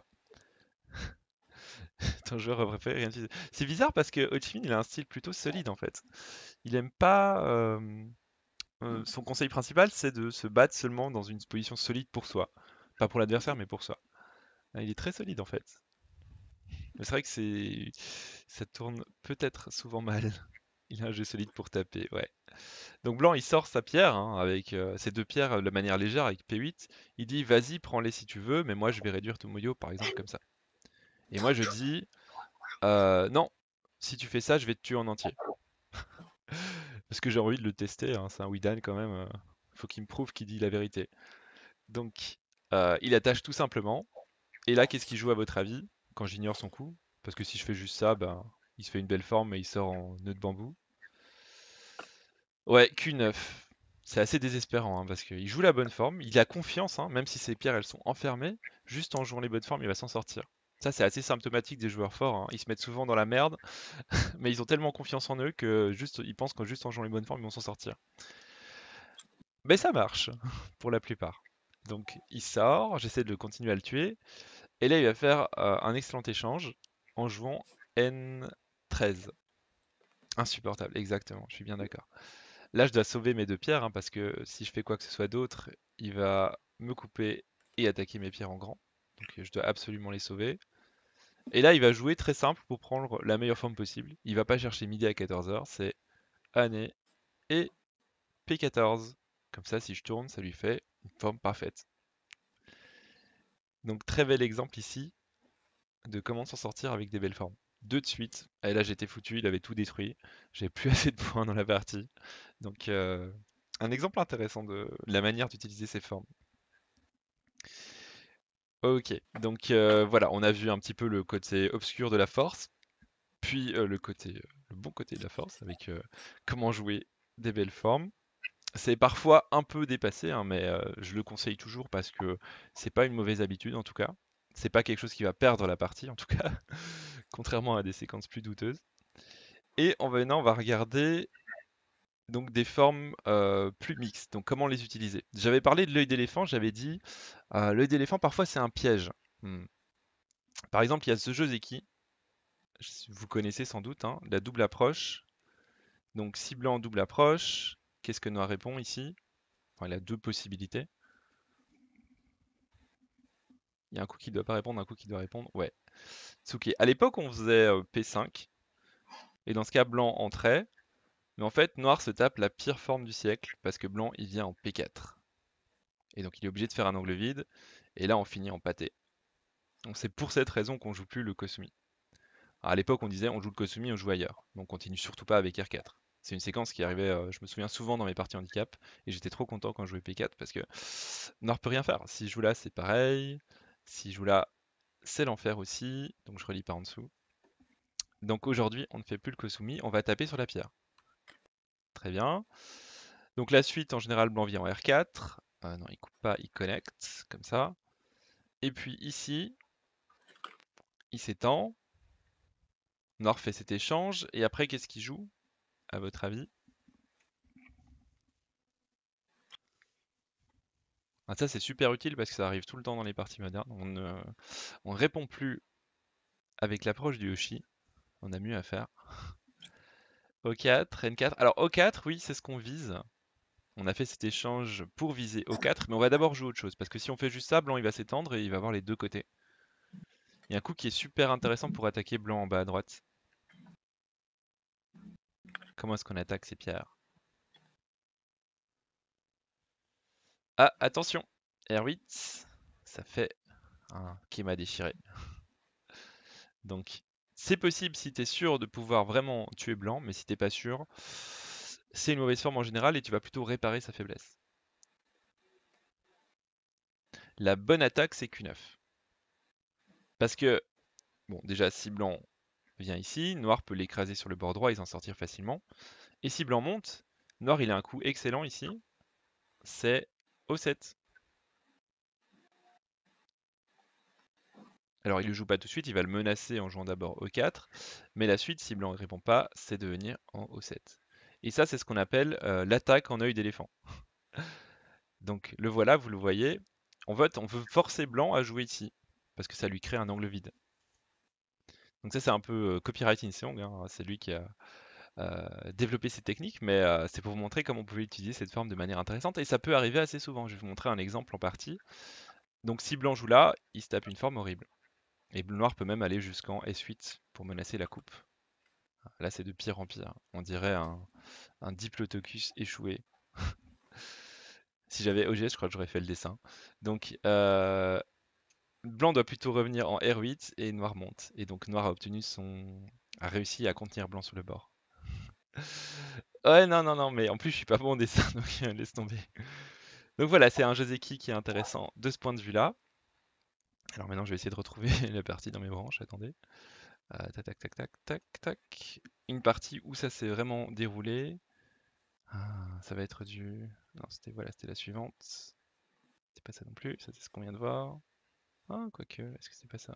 Ton joueur préféré, rien de- C'est bizarre parce que Ho Chi Minh, il a un style plutôt solide en fait. Il aime pas. euh, euh, son conseil principal, c'est de se battre seulement dans une position solide pour soi. Pas pour l'adversaire, mais pour soi. Ah, il est très solide en fait. Mais c'est vrai que c'est. Ça tourne peut-être souvent mal. Il a un jeu solide pour taper, ouais. Donc blanc, il sort sa pierre, hein, avec euh, ses deux pierres euh, de manière légère, avec P huit. Il dit, vas-y, prends-les si tu veux, mais moi je vais réduire ton moyo, par exemple, comme ça. Et moi je dis, euh, non, si tu fais ça, je vais te tuer en entier. Parce que j'ai envie de le tester, hein, c'est un Widan quand même. euh, faut qu'il me prouve qu'il dit la vérité. Donc, euh, il attache tout simplement. Et là, qu'est-ce qu'il joue à votre avis quand j'ignore son coup? Parce que si je fais juste ça, ben, il se fait une belle forme et il sort en nœud de bambou. Ouais, Q neuf. C'est assez désespérant, hein, parce qu'il joue la bonne forme, il a confiance, hein, même si ses pierres elles sont enfermées, juste en jouant les bonnes formes, il va s'en sortir. Ça, c'est assez symptomatique des joueurs forts, hein. Ils se mettent souvent dans la merde, mais ils ont tellement confiance en eux que juste, ils pensent qu'en juste en jouant les bonnes formes, ils vont s'en sortir. Mais ça marche, pour la plupart. Donc il sort, j'essaie de continuer à le tuer, et là il va faire euh, un excellent échange en jouant N treize. Insupportable, exactement, je suis bien d'accord. Là je dois sauver mes deux pierres, hein, parce que si je fais quoi que ce soit d'autre, il va me couper et attaquer mes pierres en grand. Donc je dois absolument les sauver. Et là il va jouer très simple pour prendre la meilleure forme possible. Il va pas chercher midi à quatorze heures, c'est année et P quatorze. Comme ça, si je tourne, ça lui fait une forme parfaite. Donc très bel exemple ici de comment s'en sortir avec des belles formes. Deux de suite, et là j'étais foutu, il avait tout détruit. J'avais plus assez de points dans la partie. Donc euh, un exemple intéressant de la manière d'utiliser ces formes. Ok, donc euh, voilà, on a vu un petit peu le côté obscur de la force, puis euh, le côté, euh, le bon côté de la force, avec euh, comment jouer des belles formes. C'est parfois un peu dépassé, hein, mais euh, je le conseille toujours parce que c'est pas une mauvaise habitude en tout cas. C'est pas quelque chose qui va perdre la partie en tout cas, contrairement à des séquences plus douteuses. Et en venant, on va regarder donc des formes euh, plus mixtes. Donc comment les utiliser? J'avais parlé de l'œil d'éléphant, j'avais dit euh, l'œil d'éléphant parfois c'est un piège. Hmm. Par exemple, il y a ce jeu Zeki, vous connaissez sans doute, hein, la double approche. Donc si blanc en double approche, qu'est-ce que noir répond ici? Enfin, il a deux possibilités. Il y a un coup qui ne doit pas répondre, un coup qui doit répondre. Ouais. C'est ok. À l'époque, on faisait euh, P cinq. Et dans ce cas, blanc entrait. Mais en fait, noir se tape la pire forme du siècle. Parce que blanc, il vient en P quatre. Et donc, il est obligé de faire un angle vide. Et là, on finit en pâté. Donc, c'est pour cette raison qu'on joue plus le Kosumi. Alors, à l'époque, on disait on joue le Kosumi, on joue ailleurs. Donc, on continue surtout pas avec R quatre. C'est une séquence qui arrivait, euh, je me souviens souvent dans mes parties handicap. Et j'étais trop content quand je jouais P quatre. Parce que noir peut rien faire. Si je joue là, c'est pareil. Si je joue là, c'est l'enfer aussi. Donc, je relis par en dessous. Donc aujourd'hui, on ne fait plus le Kosumi, on va taper sur la pierre. Très bien. Donc la suite, en général, blanc vient en R quatre. Euh, non, il coupe pas, il connecte, comme ça. Et puis ici, il s'étend. Noir fait cet échange. Et après, qu'est-ce qu'il joue, à votre avis? Ah, ça, c'est super utile parce que ça arrive tout le temps dans les parties modernes. On ne on ne répond plus avec l'approche du Yoshi. On a mieux à faire. O quatre, N quatre. Alors O quatre, oui, c'est ce qu'on vise. On a fait cet échange pour viser O quatre, mais on va d'abord jouer autre chose, parce que si on fait juste ça, blanc il va s'étendre et il va avoir les deux côtés. Il y a un coup qui est super intéressant pour attaquer blanc en bas à droite. Comment est-ce qu'on attaque ces pierres? Ah, attention! R huit, ça fait un qui m'a déchiré. Donc, c'est possible si tu es sûr de pouvoir vraiment tuer blanc, mais si t'es pas sûr, c'est une mauvaise forme en général et tu vas plutôt réparer sa faiblesse. La bonne attaque, c'est Q neuf. Parce que, bon, déjà, si blanc vient ici, noir peut l'écraser sur le bord droit et s'en sortir facilement. Et si blanc monte, noir, il a un coup excellent ici, c'est O sept. Alors, il le joue pas tout de suite, il va le menacer en jouant d'abord O quatre, mais la suite, si blanc ne répond pas, c'est de venir en O sept. Et ça, c'est ce qu'on appelle euh, l'attaque en œil d'éléphant. Donc, le voilà, vous le voyez. En fait, on veut forcer blanc à jouer ici, parce que ça lui crée un angle vide. Donc ça, c'est un peu euh, copyright in Seong, hein. C'est lui qui a euh, développé ces techniques, mais euh, c'est pour vous montrer comment on pouvait utiliser cette forme de manière intéressante, et ça peut arriver assez souvent. Je vais vous montrer un exemple en partie. Donc si blanc joue là, il se tape une forme horrible. Et noir peut même aller jusqu'en S huit pour menacer la coupe. Là, c'est de pire en pire. On dirait un, un diplodocus échoué. Si j'avais O G S, je crois que j'aurais fait le dessin. Donc, euh, blanc doit plutôt revenir en R huit et noir monte. Et donc, noir a obtenu son... a réussi à contenir blanc sur le bord. Ouais, non, non, non, mais en plus, je suis pas bon en dessin, donc euh, laisse tomber. Donc voilà, c'est un Joseki qui est intéressant de ce point de vue-là. Alors maintenant, je vais essayer de retrouver la partie dans mes branches. Attendez. Euh, tac, tac, tac, tac, tac, tac. Une partie où ça s'est vraiment déroulé. Ah, ça va être du... Non, c'était voilà, c'était la suivante. C'est pas ça non plus, ça c'est ce qu'on vient de voir. Ah, quoique, est-ce que c'est pas ça?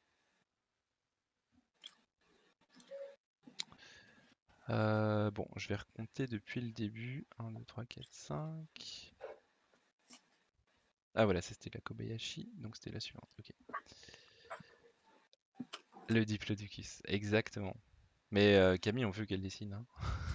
Euh, bon, je vais recompter depuis le début. un, deux, trois, quatre, cinq. Ah voilà, ça c'était la Kobayashi, donc c'était la suivante. Ok. Le Diplodocus, exactement. Mais euh, Camille, on veut qu'elle dessine, hein.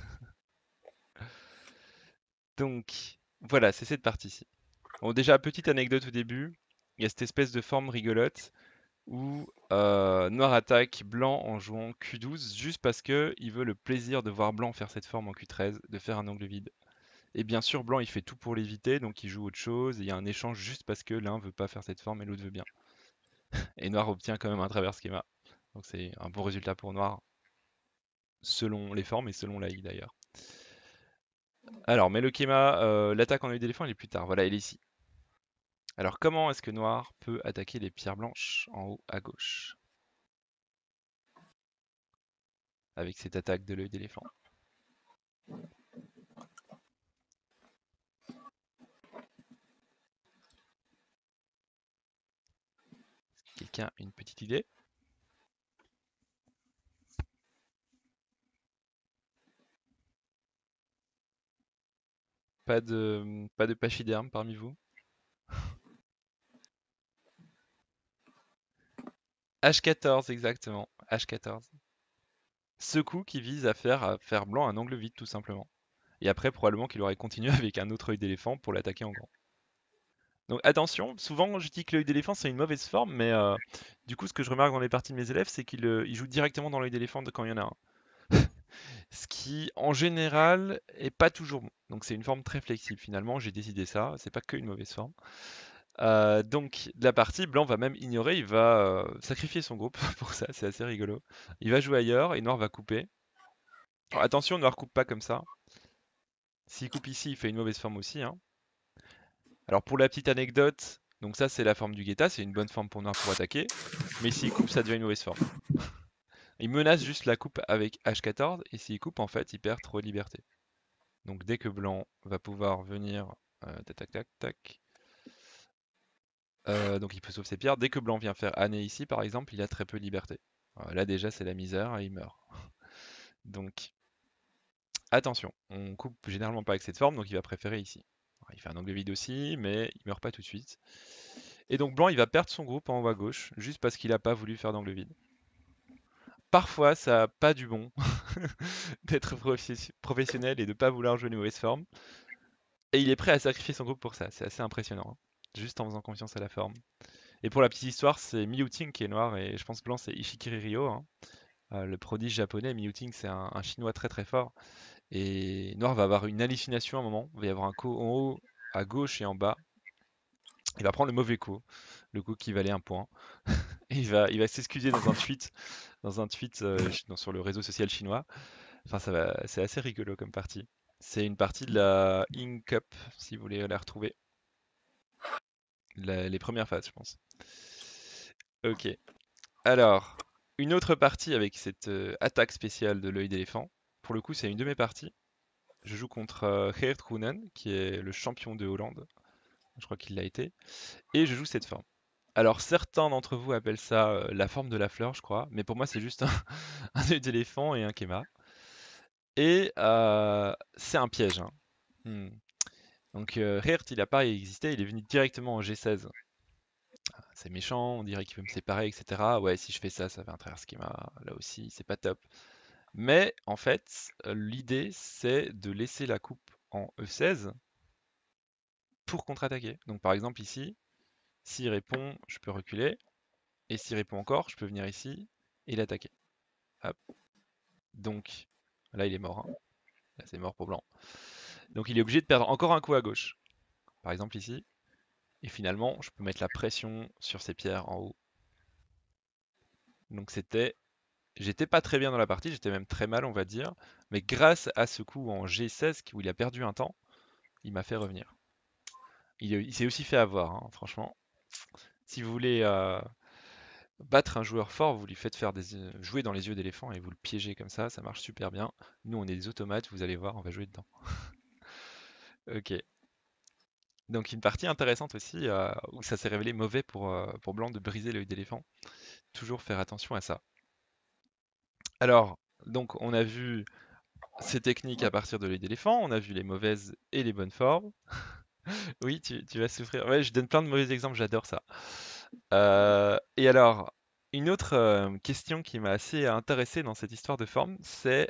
Donc, voilà, c'est cette partie-ci. Bon, déjà, petite anecdote au début. Il y a cette espèce de forme rigolote où euh, noir attaque blanc en jouant Q douze juste parce que il veut le plaisir de voir blanc faire cette forme en Q treize, de faire un angle vide. Et bien sûr, blanc il fait tout pour l'éviter, donc il joue autre chose. Et il y a un échange juste parce que l'un veut pas faire cette forme et l'autre veut bien. Et noir obtient quand même un travers schéma. Donc c'est un bon résultat pour noir, selon les formes et selon l'A I d'ailleurs. Alors, mais le Kema, euh, l'attaque en œil d'éléphant, il est plus tard. Voilà, il est ici. Alors, comment est-ce que noir peut attaquer les pierres blanches en haut à gauche? Avec cette attaque de l'œil d'éléphant. Quelqu'un a une petite idée? Pas de, pas de pachyderme parmi vous? H quatorze, exactement. H quatorze. Ce coup qui vise à faire, à faire blanc un angle vide, tout simplement. Et après, probablement qu'il aurait continué avec un autre œil d'éléphant pour l'attaquer en grand. Donc attention, souvent je dis que l'œil d'éléphant c'est une mauvaise forme, mais euh, du coup ce que je remarque dans les parties de mes élèves, c'est qu'ils euh, ils jouent directement dans l'œil d'éléphant quand il y en a un. Ce qui en général est pas toujours bon. Donc c'est une forme très flexible finalement, j'ai décidé ça, c'est pas que une mauvaise forme. Euh, donc la partie, blanc va même ignorer, il va euh, sacrifier son groupe pour ça, c'est assez rigolo. Il va jouer ailleurs et noir va couper. Alors, attention, noir coupe pas comme ça. S'il coupe ici, il fait une mauvaise forme aussi, hein. Alors pour la petite anecdote, donc ça c'est la forme du guetta, c'est une bonne forme pour noir pour attaquer. Mais s'il coupe, ça devient une mauvaise forme. Il menace juste la coupe avec H quatorze, et s'il coupe, en fait, il perd trop de liberté. Donc dès que blanc va pouvoir venir... Euh, tac tac tac tac. Euh, donc il peut sauver ses pierres. Dès que blanc vient faire Année ici, par exemple, il a très peu de liberté. Euh, là déjà c'est la misère et il meurt. Donc attention, on coupe généralement pas avec cette forme, donc il va préférer ici. Il fait un angle vide aussi, mais il meurt pas tout de suite. Et donc blanc il va perdre son groupe en haut à gauche, juste parce qu'il n'a pas voulu faire d'angle vide. Parfois ça n'a pas du bon d'être professionnel et de pas vouloir jouer une mauvaise forme. Et il est prêt à sacrifier son groupe pour ça, c'est assez impressionnant, hein. Juste en faisant confiance à la forme. Et pour la petite histoire, c'est Miuting qui est noir, et je pense que blanc c'est Ishikiri Ryo, hein. Euh, le prodige japonais. Miuting c'est un, un chinois très très fort. Et noir va avoir une hallucination à un moment, il va y avoir un coup en haut, à gauche et en bas. Il va prendre le mauvais coup, le coup qui valait un point. Et il va, il va s'excuser dans un tweet, dans un tweet euh, ch- dans- sur le réseau social chinois. Enfin, ça va, c'est assez rigolo comme partie. C'est une partie de la Ing Cup, si vous voulez la retrouver. La- les premières phases, je pense. Ok. Alors, une autre partie avec cette euh, attaque spéciale de l'œil d'éléphant. Pour le coup, c'est une de mes parties. Je joue contre euh, Geert Groenen, qui est le champion de Hollande. Je crois qu'il l'a été. Et je joue cette forme. Alors, certains d'entre vous appellent ça euh, la forme de la fleur, je crois. Mais pour moi, c'est juste un, un œil d'éléphant et un kéma. Et euh, c'est un piège, hein. Hmm. Donc, euh, Geert, il n'a pas existé. Il est venu directement en G seize. C'est méchant, on dirait qu'il veut me séparer, et cetera. Ouais, si je fais ça, ça va un travers schéma. Là aussi, c'est pas top. Mais en fait, euh, l'idée, c'est de laisser la coupe en E seize pour contre-attaquer. Donc par exemple ici, s'il répond, je peux reculer. Et s'il répond encore, je peux venir ici et l'attaquer. Hop. Donc là, il est mort, hein. Là, c'est mort pour blanc. Donc il est obligé de perdre encore un coup à gauche. Par exemple ici. Et finalement, je peux mettre la pression sur ces pierres en haut. Donc c'était... J'étais pas très bien dans la partie, j'étais même très mal, on va dire. Mais grâce à ce coup en G seize, où il a perdu un temps, il m'a fait revenir. Il, il s'est aussi fait avoir, hein, franchement. Si vous voulez euh, battre un joueur fort, vous lui faites faire des, euh, jouer dans les yeux d'éléphant et vous le piégez comme ça, ça marche super bien. Nous, on est des automates, vous allez voir, on va jouer dedans. Ok. Donc une partie intéressante aussi, euh, où ça s'est révélé mauvais pour, euh, pour Blanc de briser l'œil d'éléphant. Toujours faire attention à ça. Alors, donc on a vu ces techniques à partir de l'œil d'éléphant, on a vu les mauvaises et les bonnes formes. Oui, tu, tu vas souffrir. Ouais, je donne plein de mauvais exemples, j'adore ça. Euh, et alors, une autre euh, question qui m'a assez intéressé dans cette histoire de forme, c'est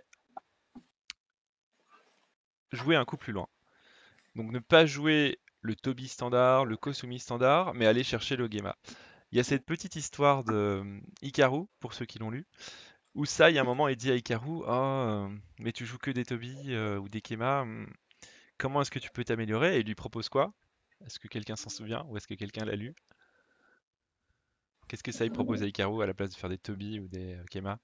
jouer un coup plus loin. Donc ne pas jouer le Toby standard, le Kosumi standard, mais aller chercher le Gema. Il y a cette petite histoire de euh, Hikaru, pour ceux qui l'ont lu, où ça, il y a un moment, il dit à Hikaru, ah, euh, mais tu joues que des Toby euh, ou des Kema, hum, comment est-ce que tu peux t'améliorer? Et il lui propose quoi? Est-ce que quelqu'un s'en souvient ou est-ce que quelqu'un l'a lu? Qu'est-ce que ça, il propose à Hikaru à la place de faire des Toby ou des euh, Kema?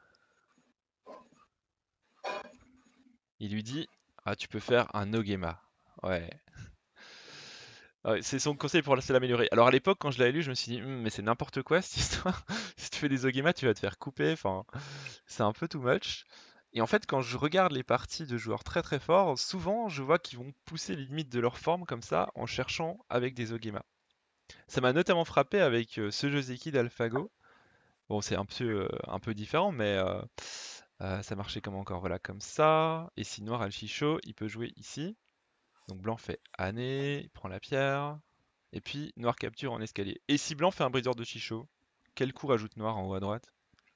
Il lui dit, ah, tu peux faire un Nogema. Ouais. Ouais, c'est son conseil pour laisser l'améliorer. Alors à l'époque, quand je l'avais lu, je me suis dit, Hum, mais c'est n'importe quoi cette histoire. Si tu fais des Ogema, tu vas te faire couper. Enfin, c'est un peu too much. Et en fait, quand je regarde les parties de joueurs très très forts, souvent je vois qu'ils vont pousser les limites de leur forme comme ça en cherchant avec des Ogema. Ça m'a notamment frappé avec euh, ce Joseki d'AlphaGo. Bon, c'est un peu, euh, un peu différent, mais euh, euh, ça marchait comme encore. Voilà, comme ça. Et si noir a le Chicho, il peut jouer ici. Donc blanc fait année, il prend la pierre. Et puis noir capture en escalier. Et si blanc fait un briseur de Chicho, quel coup rajoute noir en haut à droite?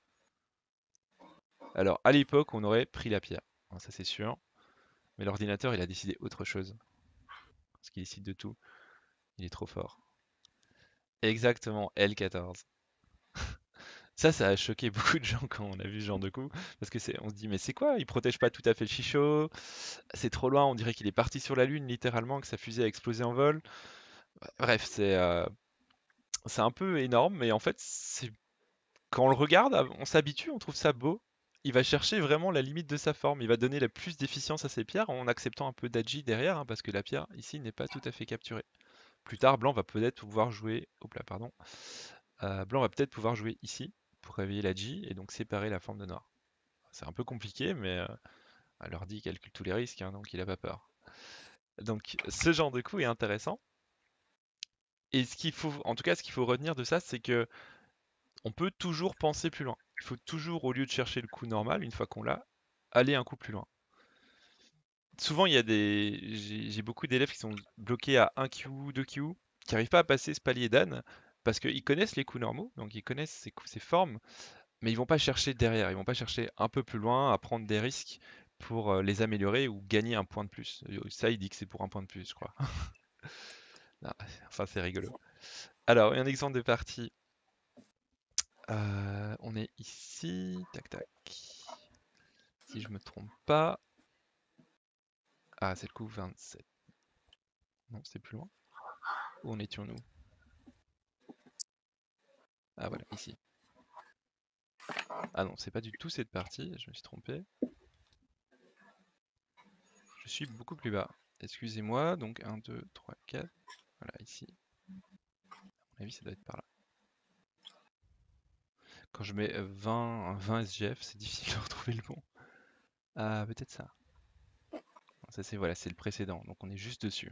Alors à l'époque, on aurait pris la pierre. Bon, ça c'est sûr. Mais l'ordinateur, il a décidé autre chose. Parce qu'il décide de tout. Il est trop fort. Exactement, L quatorze. Ça, ça a choqué beaucoup de gens quand on a vu ce genre de coup. Parce que c'est, on se dit, mais c'est quoi? Il protège pas tout à fait le Chicho. C'est trop loin, on dirait qu'il est parti sur la Lune, littéralement, que sa fusée a explosé en vol. Bref, c'est euh, c'est un peu énorme, mais en fait, c'est quand on le regarde, on s'habitue, on trouve ça beau. Il va chercher vraiment la limite de sa forme. Il va donner la plus d'efficience à ses pierres en acceptant un peu d'agi derrière, hein, parce que la pierre ici n'est pas tout à fait capturée. Plus tard, blanc va peut-être pouvoir jouer. Hop là, pardon. Euh, blanc va peut-être pouvoir jouer ici pour réveiller l'agi et donc séparer la forme de noir. C'est un peu compliqué, mais euh, l'ordi il calcule tous les risques, hein, donc il n'a pas peur. Donc ce genre de coup est intéressant. Et ce qu'il faut, en tout cas, ce qu'il faut retenir de ça, c'est que on peut toujours penser plus loin. Il faut toujours, au lieu de chercher le coup normal, une fois qu'on l'a, aller un coup plus loin. Souvent, il y a des, j'ai j'ai beaucoup d'élèves qui sont bloqués à un Q, deux Q, qui n'arrivent pas à passer ce palier d'âne, parce qu'ils connaissent les coups normaux, donc ils connaissent ces, coups, ces formes, mais ils vont pas chercher derrière, ils vont pas chercher un peu plus loin, à prendre des risques pour euh, les améliorer ou gagner un point de plus. Ça, il dit que c'est pour un point de plus, je crois. Non, enfin, c'est rigolo. Alors, un exemple de partie. Euh, on est ici, tac tac. Si je me trompe pas. Ah, c'est le coup vingt-sept. Non, c'est plus loin. Où en étions-nous? Ah voilà, ici. Ah non, c'est pas du tout cette partie, je me suis trompé. Je suis beaucoup plus bas. Excusez-moi, donc un, deux, trois, quatre. Voilà, ici. À mon avis, ça doit être par là. Quand je mets vingt, vingt S G F, c'est difficile de retrouver le bon. Ah, peut-être ça. Non, ça c'est voilà, c'est le précédent, donc on est juste dessus.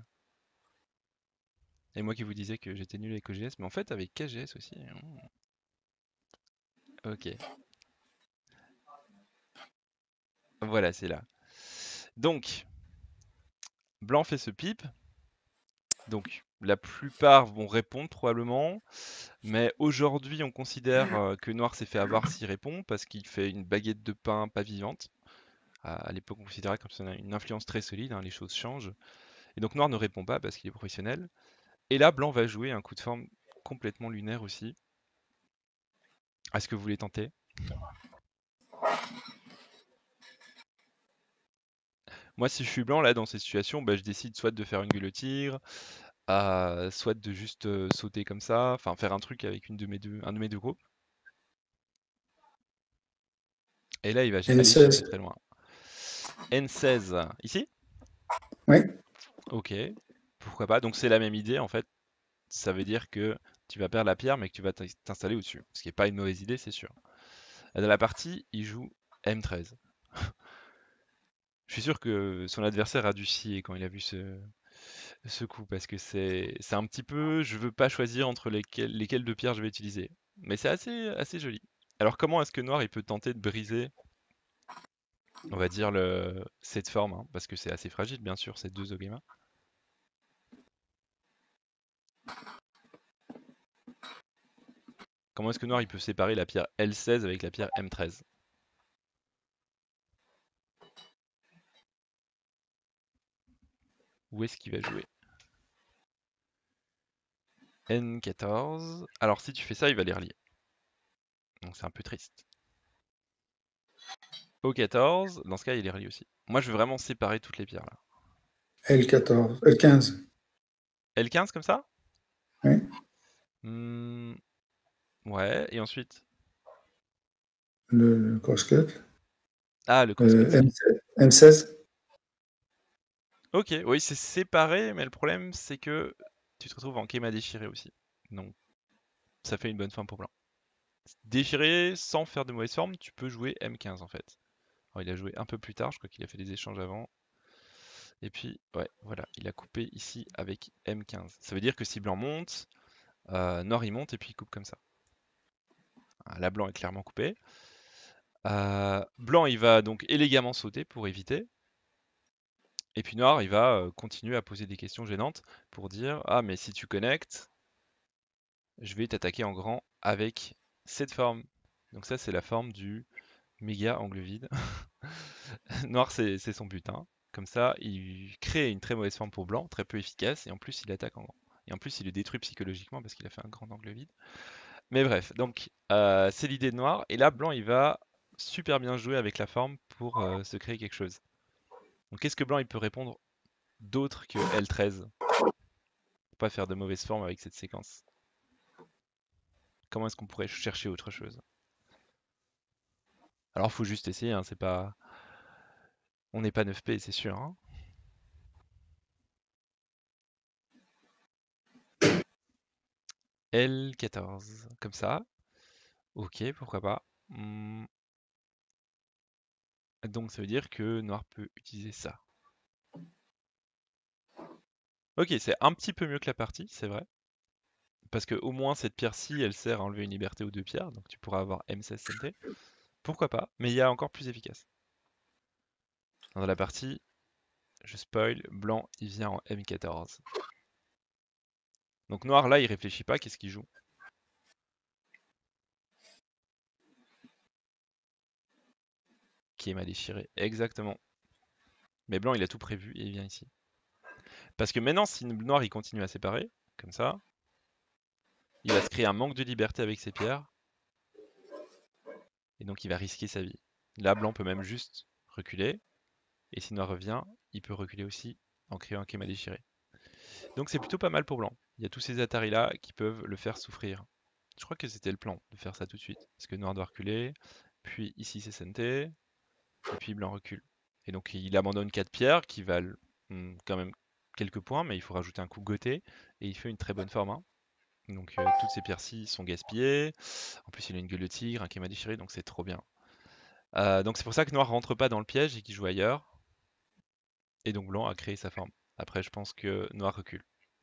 Et moi qui vous disais que j'étais nul avec O G S, mais en fait avec K G S aussi. hmm. Ok. Voilà, c'est là. Donc, blanc fait ce pipe. Donc, la plupart vont répondre probablement. Mais aujourd'hui, on considère euh, que noir s'est fait avoir s'il répond parce qu'il fait une baguette de pain pas vivante. À, à l'époque, on considérait comme ça une influence très solide, hein, les choses changent. Et donc, noir ne répond pas parce qu'il est professionnel. Et là, blanc va jouer un coup de forme complètement lunaire aussi. Est-ce que vous voulez tenter? Moi, si je suis blanc, là, dans cette situation, bah, je décide soit de faire une gueule au tigre, euh, soit de juste euh, sauter comme ça, enfin faire un truc avec une de mes deux, un de mes deux groupes. Et là, il va aller chercher N seize. très loin. N seize, ici? Oui. Ok, pourquoi pas. Donc c'est la même idée, en fait. Ça veut dire que tu vas perdre la pierre, mais que tu vas t'in- t'installer au-dessus. Ce qui n'est pas une mauvaise idée, c'est sûr. Dans la partie, il joue M treize. Je suis sûr que son adversaire a dû scier quand il a vu ce, ce coup, parce que c'est c'est un petit peu, je veux pas choisir entre lesquels, lesquelles deux pierres je vais utiliser. Mais c'est assez, assez joli. Alors comment est-ce que noir il peut tenter de briser, on va dire, le, cette forme, hein, parce que c'est assez fragile bien sûr, ces deux Ogema. Comment est-ce que noir il peut séparer la pierre L seize avec la pierre M treize? Où est-ce qu'il va jouer? N quatorze. Alors si tu fais ça, il va les relier. Donc c'est un peu triste. O quatorze, dans ce cas, il les relie aussi. Moi, je veux vraiment séparer toutes les pierres là. L quatorze. L quinze. L quinze comme ça? Oui. Hmm, ouais, et ensuite? Le, le crosscut. Ah, le crosscut. Euh, M seize. M seize. Ok, oui, c'est séparé, mais le problème, c'est que tu te retrouves en Kema déchiré aussi. Donc, ça fait une bonne forme pour blanc. Déchiré, sans faire de mauvaise forme, tu peux jouer M quinze en fait. Alors, il a joué un peu plus tard, je crois qu'il a fait des échanges avant. Et puis, ouais, voilà, il a coupé ici avec M quinze. Ça veut dire que si blanc monte, euh, noir il monte et puis il coupe comme ça. Ah, là, blanc est clairement coupé. Euh, blanc, il va donc élégamment sauter pour éviter. Et puis noir, il va euh, continuer à poser des questions gênantes pour dire « Ah, mais si tu connectes, je vais t'attaquer en grand avec cette forme. » Donc ça, c'est la forme du méga angle vide. Noir, c'est c'est son but, hein. Comme ça, il crée une très mauvaise forme pour blanc, très peu efficace, et en plus, il attaque en grand. Et en plus, il le détruit psychologiquement parce qu'il a fait un grand angle vide. Mais bref, donc euh, c'est l'idée de noir. Et là, blanc, il va super bien jouer avec la forme pour euh, se créer quelque chose. Donc qu'est-ce que blanc il peut répondre d'autre que L treize? Pour pas faire de mauvaise forme avec cette séquence. Comment est-ce qu'on pourrait chercher autre chose? Alors faut juste essayer, hein, c'est pas. On n'est pas neuf P, c'est sûr. Hein. L quatorze, comme ça. Ok, pourquoi pas. Hmm. Donc ça veut dire que noir peut utiliser ça. Ok, c'est un petit peu mieux que la partie, c'est vrai. Parce que au moins cette pierre-ci, elle sert à enlever une liberté aux deux pierres, donc tu pourras avoir M seize C N T. Pourquoi pas, mais il y a encore plus efficace. Dans la partie, je spoil, blanc il vient en M quatorze. Donc noir là il réfléchit pas, qu'est-ce qu'il joue? Qui est mal déchiré, exactement. Mais blanc il a tout prévu et il vient ici. Parce que maintenant si noir il continue à séparer, comme ça, il va se créer un manque de liberté avec ses pierres. Et donc il va risquer sa vie. Là blanc peut même juste reculer. Et si noir revient, il peut reculer aussi en créant un schéma déchiré. Donc c'est plutôt pas mal pour blanc. Il y a tous ces Atari là qui peuvent le faire souffrir. Je crois que c'était le plan de faire ça tout de suite. Parce que noir doit reculer, puis ici c'est S N T, et puis blanc recule. Et donc il abandonne quatre pierres qui valent hum, quand même quelques points, mais il faut rajouter un coup goté, et il fait une très bonne forme. Hein. Donc euh, toutes ces pierres-ci sont gaspillées. En plus il a une gueule de tigre, un kéma déchiré, donc c'est trop bien. Euh, donc c'est pour ça que noir rentre pas dans le piège et qu'il joue ailleurs. Et donc blanc a créé sa forme. Après je pense que noir recule.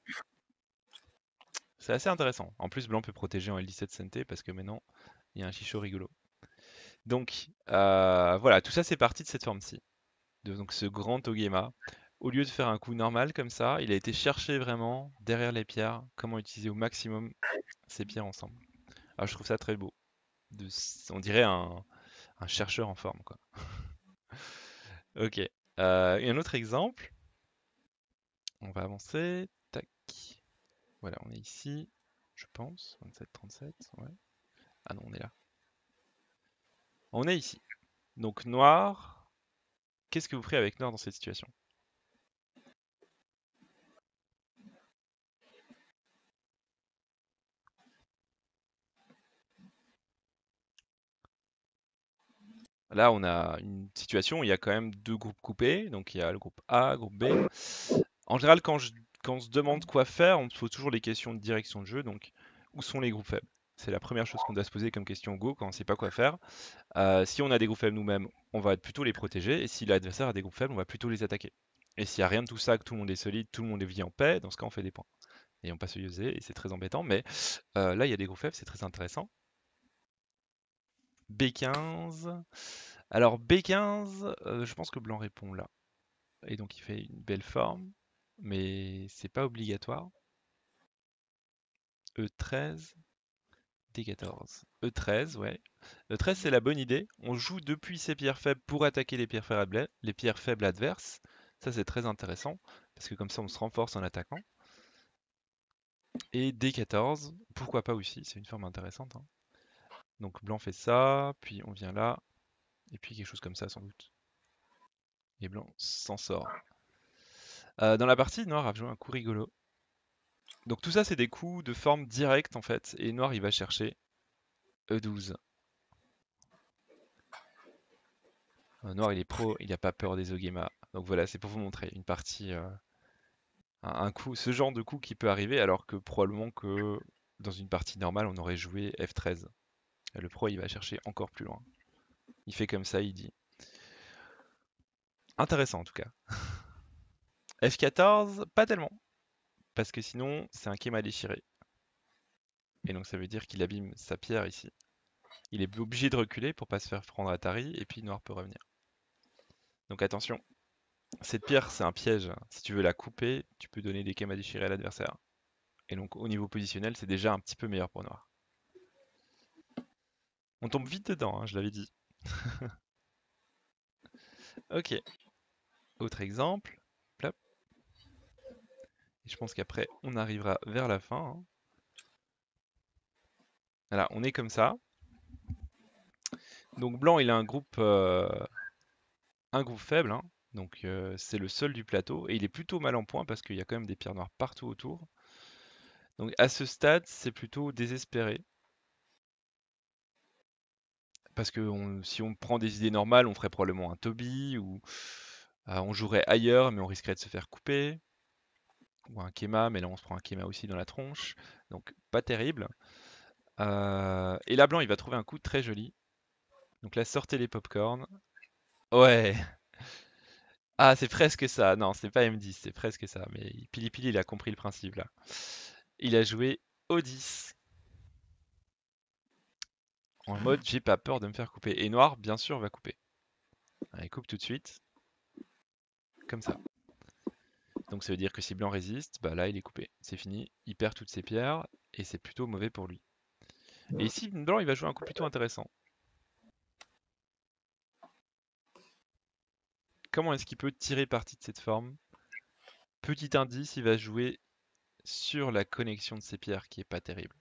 C'est assez intéressant. En plus blanc peut protéger en L dix-sept S N T parce que maintenant il y a un chicho rigolo. Donc euh, voilà, tout ça c'est parti de cette forme-ci. De donc ce grand Togema. Au lieu de faire un coup normal comme ça, il a été chercher vraiment derrière les pierres comment utiliser au maximum ces pierres ensemble. Alors je trouve ça très beau. De, on dirait un, un chercheur en forme quoi. Ok. Euh, et un autre exemple. On va avancer. Tac. Voilà, on est ici. Je pense. vingt-sept, trente-sept. Ouais. Ah non, on est là. On est ici. Donc noir. Qu'est-ce que vous ferez avec noir dans cette situation? Là, on a une situation où il y a quand même deux groupes coupés. Donc il y a le groupe A, groupe B. En général, quand, je, quand on se demande quoi faire, on se pose toujours les questions de direction de jeu. Donc, où sont les groupes faibles? C'est la première chose qu'on doit se poser comme question au go quand on ne sait pas quoi faire. Euh, si on a des groupes faibles nous-mêmes, on va plutôt les protéger. Et si l'adversaire a des groupes faibles, on va plutôt les attaquer. Et s'il n'y a rien de tout ça, que tout le monde est solide, tout le monde est vit en paix, dans ce cas, on fait des points. Et on passe au user, et c'est très embêtant. Mais euh, là, il y a des groupes faibles, c'est très intéressant. B quinze. Alors B quinze, euh, je pense que blanc répond là. Et donc il fait une belle forme, mais c'est pas obligatoire. E treize, D quatorze. E treize, ouais. E treize, c'est la bonne idée. On joue depuis ses pierres faibles pour attaquer les pierres faibles, les pierres faibles adverses. Ça, c'est très intéressant, parce que comme ça, on se renforce en attaquant. Et D quatorze, pourquoi pas aussi, c'est une forme intéressante. Hein. Donc blanc fait ça, puis on vient là, et puis quelque chose comme ça sans doute. Et blanc s'en sort. Euh, dans la partie, noir a joué un coup rigolo. Donc tout ça, c'est des coups de forme directe en fait, et noir il va chercher E douze. Euh, noir il est pro, il n'a pas peur des Ogema. Donc voilà, c'est pour vous montrer une partie, euh, un, un coup, ce genre de coup qui peut arriver, alors que probablement que dans une partie normale, on aurait joué F treize. Et le pro il va chercher encore plus loin. Il fait comme ça, il dit. Intéressant en tout cas. F quatorze, pas tellement. Parce que sinon, c'est un Kema déchiré. Et donc ça veut dire qu'il abîme sa pierre ici. Il est obligé de reculer pour pas se faire prendre Atari, et puis noir peut revenir. Donc attention, cette pierre c'est un piège. Si tu veux la couper, tu peux donner des Kema déchirés à l'adversaire. Et donc au niveau positionnel, c'est déjà un petit peu meilleur pour noir. On tombe vite dedans, hein, je l'avais dit. Ok. Autre exemple. Plop. Et je pense qu'après, on arrivera vers la fin. Hein. Voilà, on est comme ça. Donc blanc, il a un groupe, euh, un groupe faible. Hein. Donc euh, c'est le seul du plateau. Et il est plutôt mal en point parce qu'il y a quand même des pierres noires partout autour. Donc à ce stade, c'est plutôt désespéré. Parce que on, si on prend des idées normales, on ferait probablement un Toby, ou euh, on jouerait ailleurs, mais on risquerait de se faire couper. Ou un Kema, mais là on se prend un Kema aussi dans la tronche. Donc pas terrible. Euh, et là, blanc, il va trouver un coup très joli. Donc là, sortez les popcorn. Ouais. Ah, c'est presque ça. Non, c'est pas M dix, c'est presque ça. Mais Pili Pili, il a compris le principe là. Il a joué O dix. En mode, j'ai pas peur de me faire couper. Et noir, bien sûr, va couper. Il coupe tout de suite. Comme ça. Donc ça veut dire que si blanc résiste, bah là, il est coupé. C'est fini. Il perd toutes ses pierres. Et c'est plutôt mauvais pour lui. Et ici, blanc, il va jouer un coup plutôt intéressant. Comment est-ce qu'il peut tirer parti de cette forme? Petit indice, il va jouer sur la connexion de ses pierres qui est pas terrible.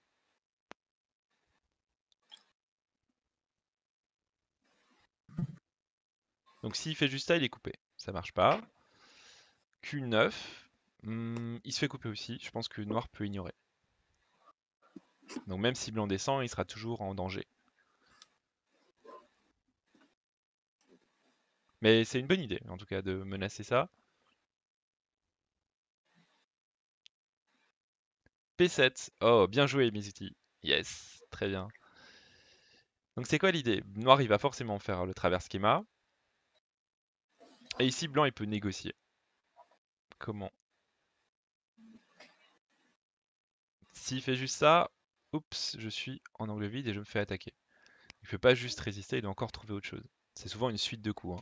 Donc s'il fait juste ça, il est coupé. Ça marche pas. Q neuf. Hmm, il se fait couper aussi. Je pense que noir peut ignorer. Donc même si blanc descend, il sera toujours en danger. Mais c'est une bonne idée, en tout cas, de menacer ça. P sept. Oh, bien joué, Mizuti. Yes, très bien. Donc c'est quoi l'idée? Noir, il va forcément faire le travers schéma. Et ici, blanc, il peut négocier. Comment? S'il fait juste ça, oups, je suis en angle vide et je me fais attaquer. Il ne peut pas juste résister, il doit encore trouver autre chose. C'est souvent une suite de coups. Hein.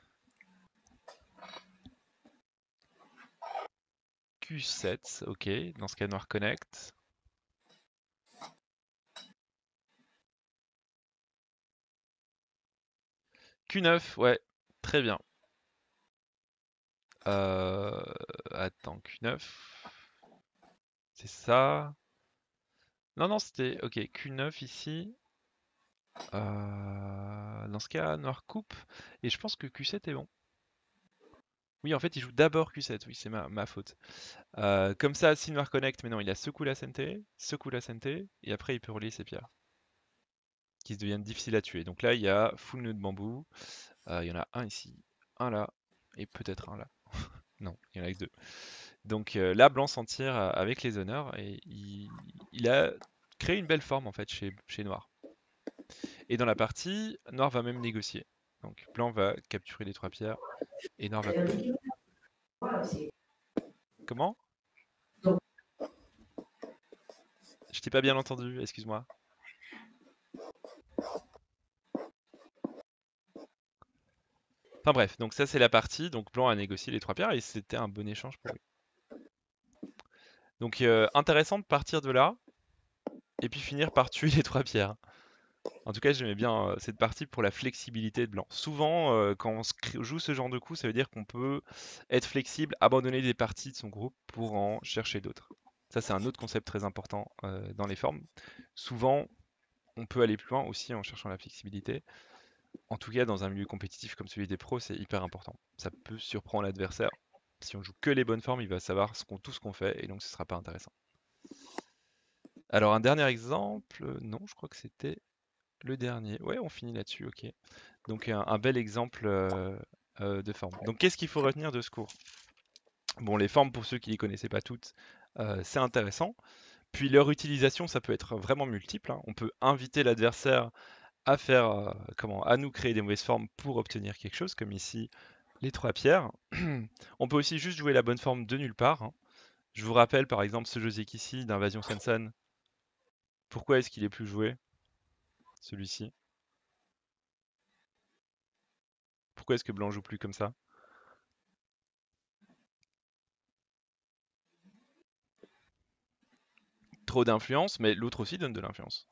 Q sept, ok. Dans ce cas, noir connect. Q neuf, ouais, très bien. Euh... Attends, Q neuf. C'est ça. Non, non, c'était... Ok, Q neuf ici. Euh... Dans ce cas, noir coupe. Et je pense que Q sept est bon. Oui, en fait, il joue d'abord Q sept. Oui, c'est ma, ma faute. Euh, comme ça, si noir connect, mais non, il a ce coup la sente, ce coup la sente, et après il peut relier ses pierres. Qui se deviennent difficiles à tuer. Donc là, il y a full nœud de bambou. Euh, il y en a un ici, un là, et peut-être un là. Non, il y en a que deux. Donc euh, là, blanc s'en tire avec les honneurs, et il, il a créé une belle forme en fait chez, chez noir. Et dans la partie, noir va même négocier. Donc blanc va capturer les trois pierres, et noir va couper. Comment? Je t'ai pas bien entendu, excuse-moi. Enfin bref, donc ça c'est la partie, donc blanc a négocié les trois pierres et c'était un bon échange pour lui. Donc euh, intéressant de partir de là, et puis finir par tuer les trois pierres. En tout cas j'aimais bien euh, cette partie pour la flexibilité de blanc. Souvent euh, quand on joue ce genre de coup, ça veut dire qu'on peut être flexible, abandonner des parties de son groupe pour en chercher d'autres. Ça c'est un autre concept très important euh, dans les formes. Souvent on peut aller plus loin aussi en cherchant la flexibilité. En tout cas, dans un milieu compétitif comme celui des pros, c'est hyper important. Ça peut surprendre l'adversaire. Si on joue que les bonnes formes, il va savoir ce qu'on, tout ce qu'on fait, et donc ce sera pas intéressant. Alors un dernier exemple, non, je crois que c'était le dernier. Ouais, on finit là-dessus, ok. Donc un, un bel exemple euh, euh, de forme. Donc qu'est-ce qu'il faut retenir de ce cours? Bon, les formes, pour ceux qui ne les connaissaient pas toutes, euh, c'est intéressant. Puis leur utilisation, ça peut être vraiment multiple. Hein. On peut inviter l'adversaire à faire, euh, comment, à nous créer des mauvaises formes pour obtenir quelque chose, comme ici les trois pierres. On peut aussi juste jouer la bonne forme de nulle part. Hein. Je vous rappelle par exemple ce Joseki ici d'Invasion Sensan. Pourquoi est-ce qu'il est plus joué, celui-ci? Pourquoi est-ce que blanc joue plus comme ça? Trop d'influence, mais l'autre aussi donne de l'influence.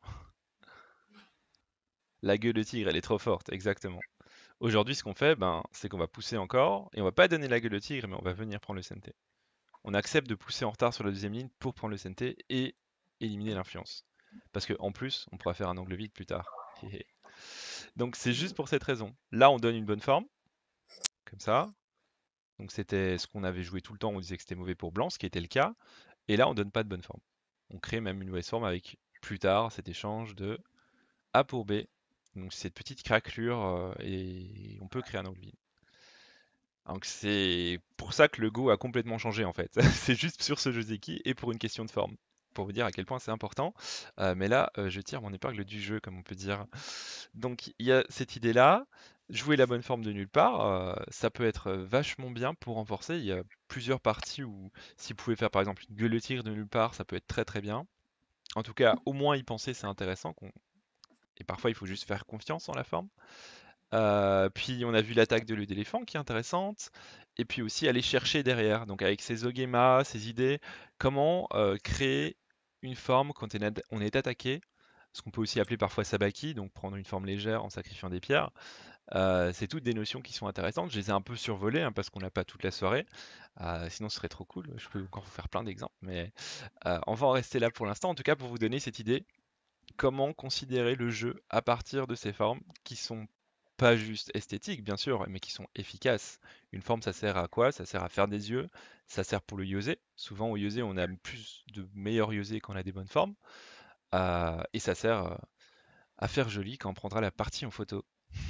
La gueule de tigre, elle est trop forte, exactement. Aujourd'hui, ce qu'on fait, ben, c'est qu'on va pousser encore, et on va pas donner la gueule de tigre, mais on va venir prendre le sente. On accepte de pousser en retard sur la deuxième ligne pour prendre le sente et éliminer l'influence. Parce qu'en plus, on pourra faire un angle vide plus tard. Donc c'est juste pour cette raison. Là, on donne une bonne forme, comme ça. Donc c'était ce qu'on avait joué tout le temps, on disait que c'était mauvais pour blanc, ce qui était le cas. Et là, on donne pas de bonne forme. On crée même une mauvaise forme avec plus tard cet échange de A pour B. Donc cette petite craquelure euh, et on peut créer un angle vide. Donc c'est pour ça que le Go a complètement changé en fait. C'est juste sur ce Joseki et pour une question de forme. Pour vous dire à quel point c'est important. Euh, mais là, euh, je tire mon épingle du jeu, comme on peut dire. Donc il y a cette idée-là. Jouer la bonne forme de nulle part, euh, ça peut être vachement bien pour renforcer. Il y a plusieurs parties où, si vous pouvez faire par exemple une gueule de tigre de nulle part, ça peut être très très bien. En tout cas, au moins y penser, c'est intéressant. qu'on- Et parfois, il faut juste faire confiance en la forme. Euh, puis on a vu l'attaque de l'œil d'éléphant qui est intéressante. Et puis aussi aller chercher derrière, donc avec ses ogema, ses idées, comment euh, créer une forme quand on est, on est attaqué, ce qu'on peut aussi appeler parfois sabaki, donc prendre une forme légère en sacrifiant des pierres. Euh, c'est toutes des notions qui sont intéressantes. Je les ai un peu survolées hein, parce qu'on n'a pas toute la soirée. Euh, sinon, ce serait trop cool. Je peux encore vous faire plein d'exemples, mais euh, on va en rester là pour l'instant. En tout cas, pour vous donner cette idée, comment considérer le jeu à partir de ces formes qui sont pas juste esthétiques, bien sûr, mais qui sont efficaces. Une forme, ça sert à quoi? Ça sert à faire des yeux, ça sert pour le yosé. Souvent, au yosé, on a plus de meilleurs yosé quand on a des bonnes formes. Euh, et ça sert euh, à faire joli quand on prendra la partie en photo.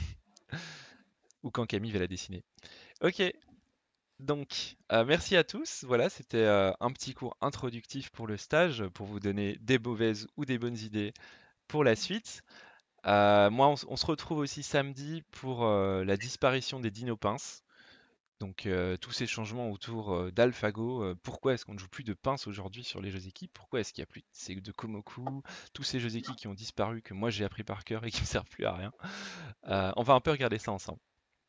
Ou quand Camille va la dessiner. Ok, donc euh, merci à tous. Voilà, c'était euh, un petit cours introductif pour le stage, pour vous donner des mauvaises ou des bonnes idées pour la suite. Euh, moi, on, s- on se retrouve aussi samedi pour euh, la disparition des dinopinces. Donc euh, tous ces changements autour euh, d'AlphaGo, euh, pourquoi est-ce qu'on ne joue plus de pinces aujourd'hui sur les jeux équipes? Pourquoi est-ce qu'il n'y a plus de, ces- de Komoku? Tous ces jeux équipes qui ont disparu, que moi j'ai appris par cœur et qui ne me servent plus à rien. Euh, on va un peu regarder ça ensemble.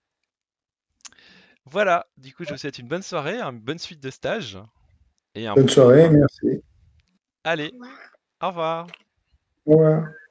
Voilà, du coup je vous souhaite une bonne soirée, une bonne suite de stage et un Bonne bon soirée, cours. merci. Allez, au revoir. Au revoir.